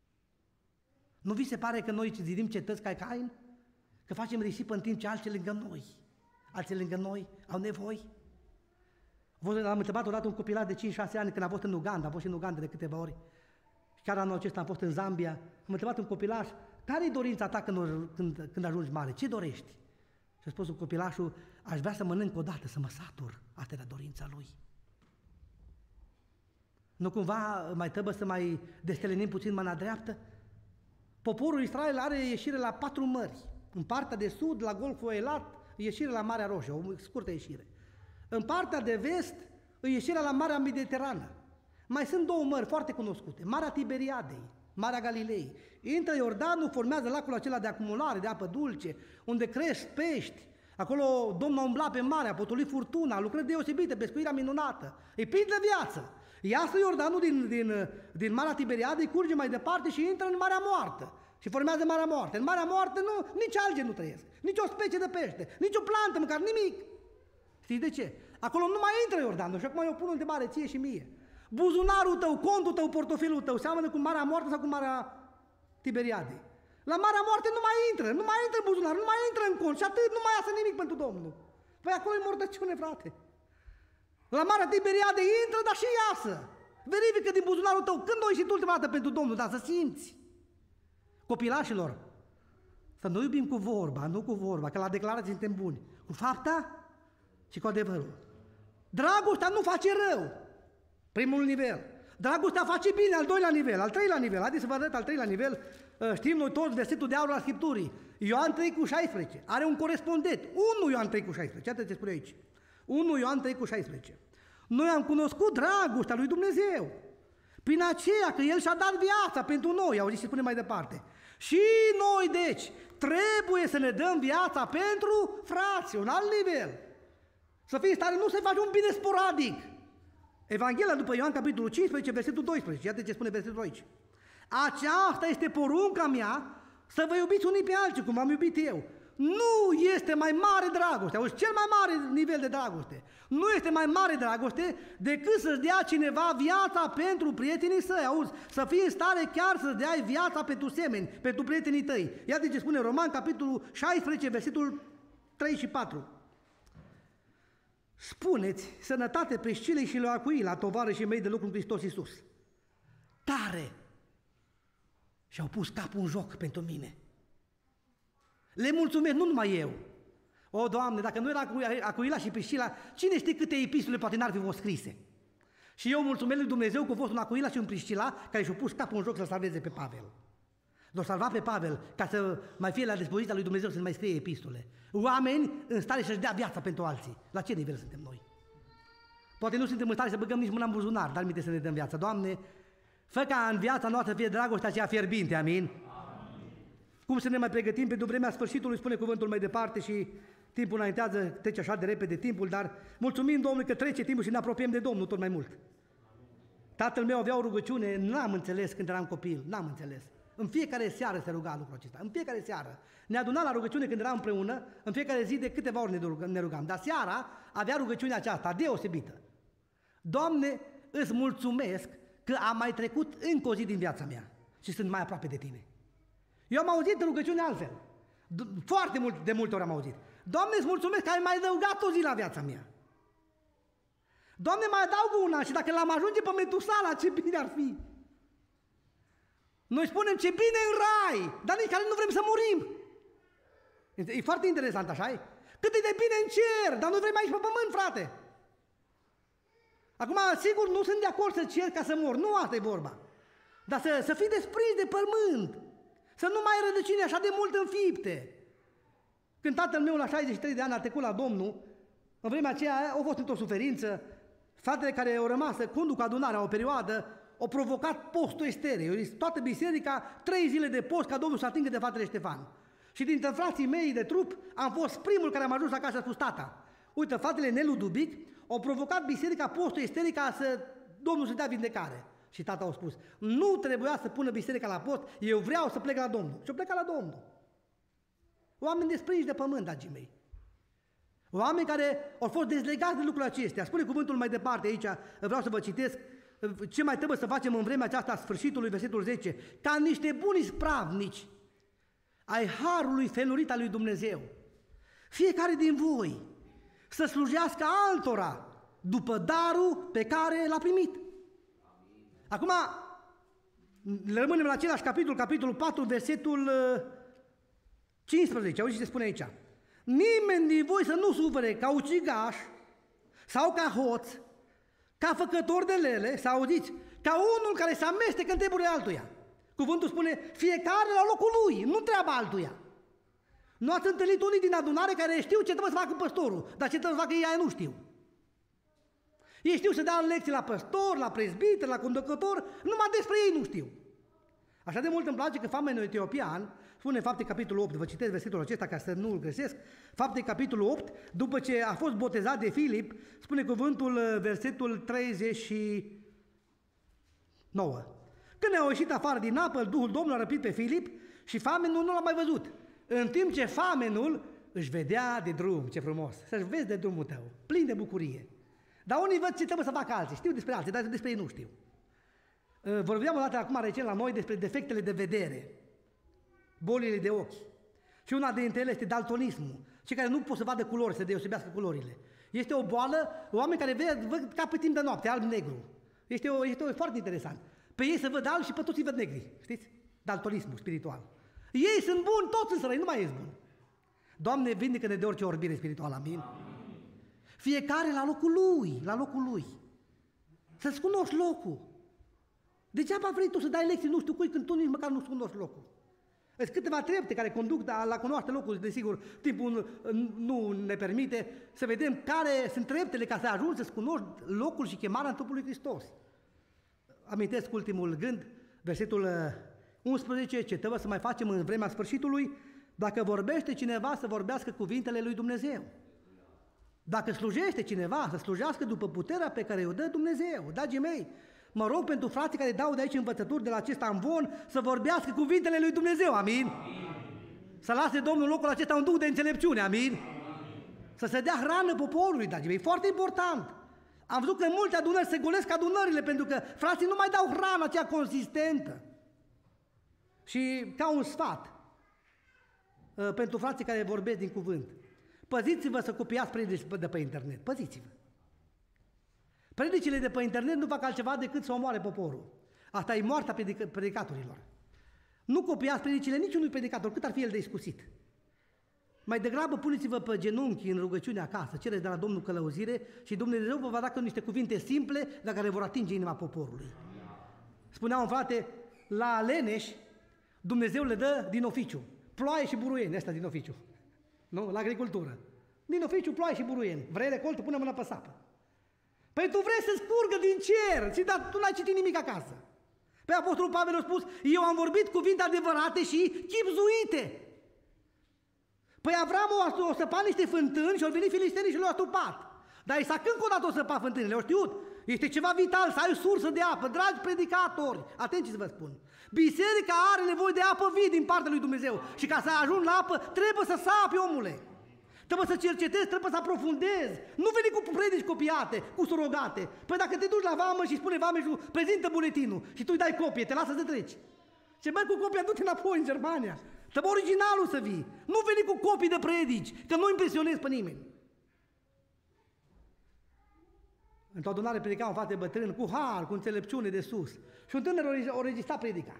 Nu vi se pare că noi zidim cetăți ca Cain? Că facem risipă în timp ce alții lângă noi, alții lângă noi au nevoi? Am întrebat odată un copilat de cinci șase ani când a fost în Uganda, a fost în Uganda de câteva ori. Chiar anul acesta am fost în Zambia, am întrebat un copilaș, Care e dorința ta când, când, când ajungi mare? Ce dorești? Și a spus copilașul, aș vrea să mănânc o dată, să mă satur. Asta era dorința lui. Nu cumva mai trebuie să mai destelenim puțin mâna dreaptă? Poporul Israel are ieșire la patru mări. În partea de sud, la Golful Eilat, ieșire la Marea Roșie, o scurtă ieșire. În partea de vest, ieșirea la Marea Mediterană. Mai sunt două mări foarte cunoscute. Marea Tiberiadei, Marea Galilei. Intră Iordanul, formează lacul acela de acumulare, de apă dulce, unde crești pești. Acolo Domnul a umblat pe mare, a potolit furtuna, a lucrat deosebită, pescuirea minunată. E plin de viață. Iasă Iordanul din, din, din Marea Tiberiadei, curge mai departe și intră în Marea Moartă. Și formează Marea Moartă. În Marea Moartă nu, nici alge nu trăiesc, nici o specie de pește, nici o plantă, măcar nimic. Știi de ce? Acolo nu mai intră Iordanul și acum eu pun o întrebare ție și mie. Buzunarul tău, contul tău, portofelul tău seamănă cu Marea Moartă sau cu Marea Tiberiadei? La Marea Moartă nu mai intră, nu mai intră buzunarul, nu mai intră în cont și atât, nu mai iasă nimic pentru Domnul. Păi acolo e mordăciune, frate. La Marea Tiberiadei intră, dar și iasă. Verifică din buzunarul tău când o ieșit ultima dată pentru Domnul, dar să simți. Copilașilor, să nu iubim cu vorba, nu cu vorba, că la declarații suntem buni. Cu fapta și cu adevărul. Dragostea nu face rău. Primul nivel. Dragostea face bine, al doilea nivel, al treilea nivel. Haideți să vă arăt al treilea nivel. Știm noi toți versetul de aur al Scripturii. Ioan trei cu șaisprezece. Are un corespondent. unu Ioan trei cu șaisprezece. Iată ce spune aici. unu Ioan trei cu șaisprezece. Noi am cunoscut dragostea lui Dumnezeu. Prin aceea că El și-a dat viața pentru noi. Auziți ce spune mai departe. Și noi, deci, trebuie să ne dăm viața pentru frații, un alt nivel. Să fii stare, nu să faci un bine sporadic. Evanghelia după Ioan, capitolul cincisprezece, versetul doisprezece. Iată ce spune versetul aici. Aceasta este porunca mea, să vă iubiți unii pe alții, cum am iubit eu. Nu este mai mare dragoste, auzi, cel mai mare nivel de dragoste. Nu este mai mare dragoste decât să-ți dea cineva viața pentru prietenii săi, auzi, să fii în stare chiar să-ți dea viața pentru semeni, pentru prietenii tăi. Iată ce spune Roman, capitolul șaisprezece, versetul trei și patru. Spuneți sănătate Priscilei și lui Acuila, tovarășii mei de lucru în Hristos Iisus. Tare! Și-au pus capul în joc pentru mine. Le mulțumesc, nu numai eu. O, Doamne, dacă nu era Acuila și Priscila, cine știe câte epistole poate n-ar fi fost scrise. Și eu mulțumesc lui Dumnezeu că a fost un Acuila și un Priscila care și-au pus capul în joc să-l salveze pe Pavel. L-au salvat pe Pavel ca să mai fie la dispoziția lui Dumnezeu să nu mai scrie epistole. Oameni în stare să-și dea viața pentru alții. La ce nivel suntem noi? Poate nu suntem în stare să băgăm nici mâna în buzunar, dar minte să ne dăm viața. Doamne, fă ca în viața noastră fie dragostea aceea fierbinte, amin? Amin. Cum să ne mai pregătim pentru vremea sfârșitului, spune cuvântul mai departe și timpul înaintează, trece așa de repede timpul, dar mulțumim Domnului că trece timpul și ne apropiem de Domnul tot mai mult. Amin. Tatăl meu avea o rugăciune, n-am înțeles când eram copil, n-am înțeles. În fiecare seară se ruga lucrul acesta, în fiecare seară. Ne aduna la rugăciune când eram împreună, în fiecare zi de câteva ori ne rugam, dar seara avea rugăciunea aceasta, deosebită. Doamne, îți mulțumesc că am mai trecut încă o zi din viața mea și sunt mai aproape de Tine. Eu am auzit rugăciunea altfel, foarte mult, de multe ori am auzit. Doamne, îți mulțumesc că ai mai adăugat o zi la viața mea. Doamne, mai adaugă una și dacă l-am ajunge pe Metusala, ce bine ar fi. Noi spunem ce bine în rai, dar nici care nu vrem să murim. E foarte interesant, așa-i? Cât e de bine în cer, dar nu vrem aici pe pământ, frate. Acum, sigur, nu sunt de acord să cer ca să mor, nu asta e vorba. Dar să, să fii desprins de pământ, să nu mai ai rădăcini așa de mult înfipte. Când tatăl meu la șaizeci și trei de ani a trecut la Domnul, în vremea aceea a fost într-o suferință, fratele care au rămas să conducă adunarea o perioadă, au provocat postul Estere. Eu zis, toată biserica, trei zile de post ca Domnul să atingă de fratele Ștefan. Și dintre frații mei de trup, am fost primul care am ajuns acasă și a spus, tata, uite, fratele Nelu Dubic au provocat biserica postul Estere ca să Domnul să dea vindecare. Și tata a spus, nu trebuia să pună biserica la post, eu vreau să plec la Domnul. Și-o plecat la Domnul. Oameni desprinși de pământ, dragii mei. Oameni care au fost dezlegați de lucrurile acestea. Spune cuvântul mai departe aici, vreau să vă citesc, ce mai trebuie să facem în vremea aceasta a sfârșitului, versetul zece, ca niște buni spravnici ai harului felurit al lui Dumnezeu. Fiecare din voi să slujească altora după darul pe care l-a primit. Acum, rămânem la același capitol, capitolul patru, versetul cincisprezece. Auziți ce spune aici? Nimeni din voi să nu sufere ca ucigaș sau ca hoț, ca făcător de lele, sau auziți, ca unul care se amestecă în treburile altuia. Cuvântul spune, fiecare la locul lui, nu treaba altuia. Nu ați întâlnit unii din adunare care știu ce trebuie să facă păstorul, dar ce trebuie să facă ei nu știu. Ei știu să dea lecții la păstor, la prezbiter, la conducător, numai despre ei nu știu. Așa de mult îmi place că famenul etiopian, spune Fapte capitolul opt, vă citesc versetul acesta ca să nu-l găsesc, Fapte capitolul opt, după ce a fost botezat de Filip, spune cuvântul versetul treizeci și nouă. Când au ieșit afară din apă, Duhul Domnului a răpit pe Filip și famenul nu l-a mai văzut. În timp ce famenul își vedea de drum, ce frumos, să-și vezi de drumul tău, plin de bucurie. Dar unii văd ce trebuie să facă alții, știu despre alții, dar despre ei nu știu. Vorbeam o dată acum recent la noi despre defectele de vedere, bolile de ochi. Și una dintre ele este daltonismul, cei care nu pot să vadă culori, să deosebească culorile. Este o boală, oameni care văd, văd ca pe timp de noapte, alb-negru. Este, o, este o, foarte interesant. Pe ei se văd alb și pe toți îi văd negri, știți? Daltonismul spiritual. Ei sunt buni, toți sunt răi, nu mai ești bun. Doamne, vindecă-ne de orice orbire spirituală, amin? Amin. Fiecare la locul lui, la locul lui. Să-ți cunoști locul. Degeaba vrei tu să dai lecții nu știu cui când tu nici măcar nu-ți cunoști locul. Sunt câteva trepte care conduc la cunoaște locul, desigur, timpul nu ne permite să vedem care sunt treptele ca să ajungi să-ți cunoști locul și chemarea în trupul lui Hristos. Amintesc ultimul gând, versetul unsprezece, ce trebuie să mai facem în vremea sfârșitului, dacă vorbește cineva să vorbească cuvintele lui Dumnezeu. Dacă slujește cineva, să slujească după puterea pe care o dă Dumnezeu. Dragii mei, mă rog pentru frații care dau de aici învățături de la acest amvon să vorbească cuvintele lui Dumnezeu, amin? Amin. Să lase Domnul locul acesta un duh de înțelepciune, amin? Amin. Să se dea hrană poporului, dragii mei, foarte important. Am văzut că în multe adunări se golesc adunările pentru că frații nu mai dau hrană aceea consistentă. Și ca un sfat uh, pentru frații care vorbesc din cuvânt, păziți-vă să copiați predici de pe internet, păziți-vă. Predicile de pe internet nu fac altceva decât să omoare poporul. Asta e moartea predic predicatorilor. Nu copiați predicile niciunui predicator, cât ar fi el de iscusit. Mai degrabă puneți-vă pe genunchi în rugăciune acasă, cereți de la Domnul călăuzire și Dumnezeu vă va da niște cuvinte simple la care vor atinge inima poporului. Spunea un frate, la Leneș, Dumnezeu le dă din oficiu, ploaie și buruieni, ăsta din oficiu. Nu? La agricultură. Din oficiu, ploaie și buruieni. Vrei recoltă, pune mâna pe sapă. Păi tu vrei să scurgă din cer, și dar tu n-ai citit nimic acasă. Păi Apostolul Pavel a spus, eu am vorbit cuvinte adevărate și chipzuite. Păi Avram o, o săpa niște fântâni și au venit filistenii și le-au atupat. Dar Isaac încă o dată o săpa fântânile, au știut. Este ceva vital, să ai o sursă de apă. Dragi predicatori, atenți să vă spun. Biserica are nevoie de apă vie din partea lui Dumnezeu. Și ca să ajungi la apă, trebuie să sapi, omule. Trebuie să cercetezi, trebuie să aprofundezi. Nu veni cu predici copiate, cu surogate. Păi dacă te duci la vamă și spune vameșul, prezintă buletinul și tu îi dai copie, te lasă să treci. Ce mai cu copia, du-te înapoi în Germania. Trebuie originalul să vii. Nu veni cu copii de predici, că nu impresionezi pe nimeni. Într-o adunare predica un frate bătrân cu har, cu înțelepciune de sus. Și un tânăr o registra predica.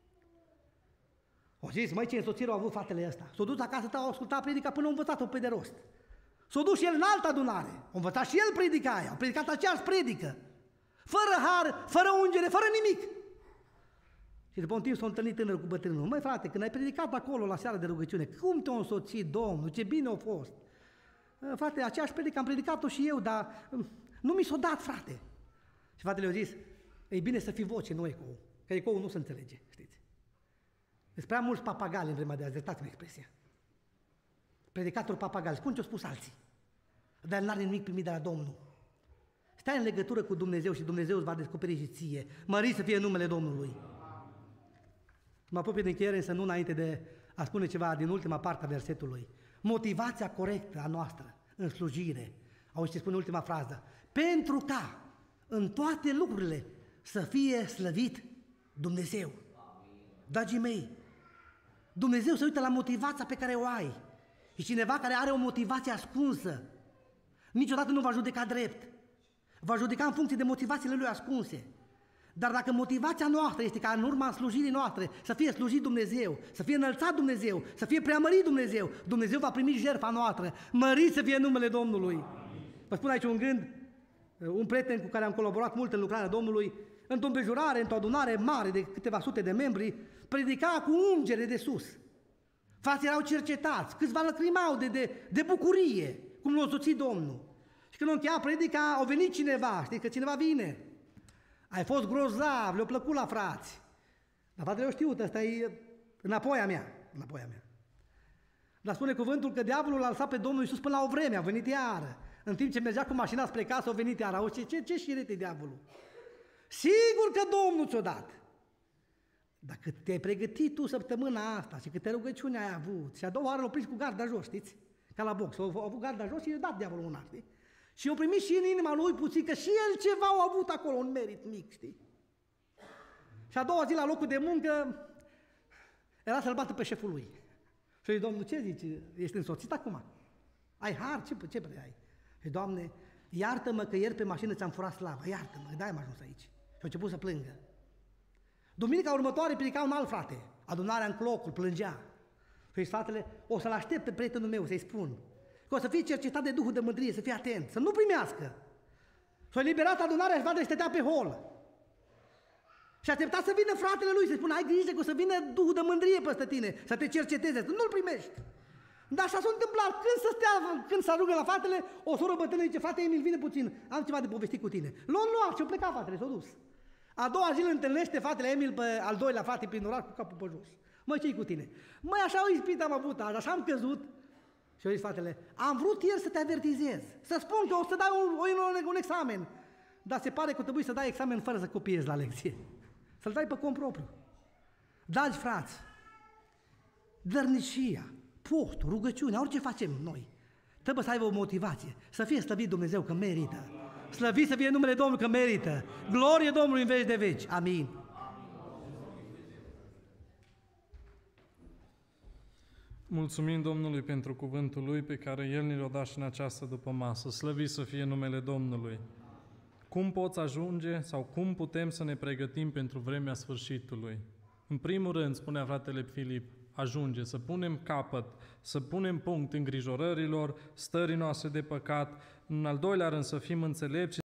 O zis, măi, ce însoțire au avut fratele ăsta. S-a dus acasă, a ascultat predica până a învățat-o pe de rost. S-a dus și el în altă adunare. A învățat și el predica aia. A predicat aceeași predică. Fără har, fără ungere, fără nimic. Și după un timp s-a întâlnit tânărul cu bătrânul. Măi, frate, când ai predicat acolo la seara de rugăciune, cum te-a însoțit Domnul? Ce bine a fost. Frate, aceeași predică am predicat-o și eu, dar nu mi s-a dat, frate. Și fratele i-a zis, e bine să fii voce, nu ecou. Că ecou nu se înțelege, știți. Sunt prea mulți papagali în vremea de azi, iertați-mi expresia. Predicatori papagali, spun ce-au spus alții. Dar n-are nimic primit de la Domnul. Stai în legătură cu Dumnezeu și Dumnezeu îți va descoperi și ție. Mărit să fie numele Domnului. Mă apropie de încheiere, însă nu înainte de a spune ceva din ultima parte a versetului. Motivația corectă a noastră în slujire. Auzi ce spune ultima frază. Pentru ca în toate lucrurile să fie slăvit Dumnezeu. Dragii mei, Dumnezeu se uită la motivația pe care o ai. Și cineva care are o motivație ascunsă, niciodată nu va judeca drept. Va judeca în funcție de motivațiile lui ascunse. Dar dacă motivația noastră este ca în urma slujirii noastre să fie slujit Dumnezeu, să fie înălțat Dumnezeu, să fie preamărit Dumnezeu, Dumnezeu va primi jertfa noastră, mărit să fie numele Domnului. Vă spun aici un gând, un prieten cu care am colaborat mult în lucrarea Domnului, într-o împrejurare, într-o adunare mare de câteva sute de membri, predica cu ungere de sus. Frații erau cercetați, câțiva lăcrimau de, de, de bucurie, cum l-a soțit Domnul. Și când a încheiat predica, a venit cineva, știi că cineva vine. Ai fost grozav, le-a plăcut la frați. Dar fratele, eu știu, ăsta e înapoi a mea, înapoi a mea. Dar spune cuvântul că diavolul l-a lăsat pe Domnul Iisus până la o vreme, a venit iară. În timp ce mergea cu mașina spre casă, a venit iară. Ce, ce, ce șiret e diavolul? Sigur că Domnul ți-o dat. Dacă te-ai pregătit tu săptămâna asta și câte rugăciuni ai avut, și a doua oară l-a prins cu garda jos, știți? Ca la box, a avut garda jos și i-a dat diavolul una, știi? Și a primit și în inima lui puțin, că și el ceva a avut acolo, un merit mic, știi? Și a doua zi la locul de muncă era să-l bată pe șeful lui. Și zice, Domnul, ce zici? Ești însoțit acum? Ai har? Ce, ce părere ai? Și Doamne, iartă-mă că ieri pe mașină ți-am furat slava, iartă-mă, că de-aia am ajuns aici. Și a început să plângă. Duminica următoare predica un alt frate, adunarea în clocul, plângea. Și fratele, o să-l aștept pe prietenul meu să-i spun că o să fie cercetat de Duhul de mândrie, să fie atent, să nu primească. Și-a eliberat adunarea și fratele stătea pe hol. Și aștepta să vină fratele lui, să-i spună, ai grijă că o să vină Duhul de mândrie peste tine, să te cerceteze, să nu-l primești. Dar așa s-a întâmplat, când să stea, când se arugă la fratele, o soră bătrână zice, frate Emil, vine puțin, am ceva de povestit cu tine. L-a luat și-a plecat fratele, s-a dus. A doua zi îl întâlnește fratele Emil pe al doilea frate prin oraș cu capul pe jos. Măi, ce-i cu tine? Măi, așa o ispită am avut azi, așa am căzut. Și a zis fratele, am vrut ieri să te avertizez, să spun că o să dai un, un, un examen. Dar se pare că trebuie să dai examen fără să copiezi la lecție. Să-l dai pe cont propriu. Dragi frați, dărnicia, postul, rugăciunea, orice facem noi, trebuie să aibă o motivație, să fie slăvit Dumnezeu că merită. Slăvit să fie numele Domnului că merită. Glorie Domnului în veci de veci. Amin. Mulțumim Domnului pentru cuvântul Lui pe care El ne l-a dat și în această dupămasă. Slăvit să fie numele Domnului. Cum poți ajunge sau cum putem să ne pregătim pentru vremea sfârșitului? În primul rând, spunea fratele Filip, ajunge să punem capăt, să punem punct îngrijorărilor, stării noastre de păcat, în al doilea rând să fim înțelepți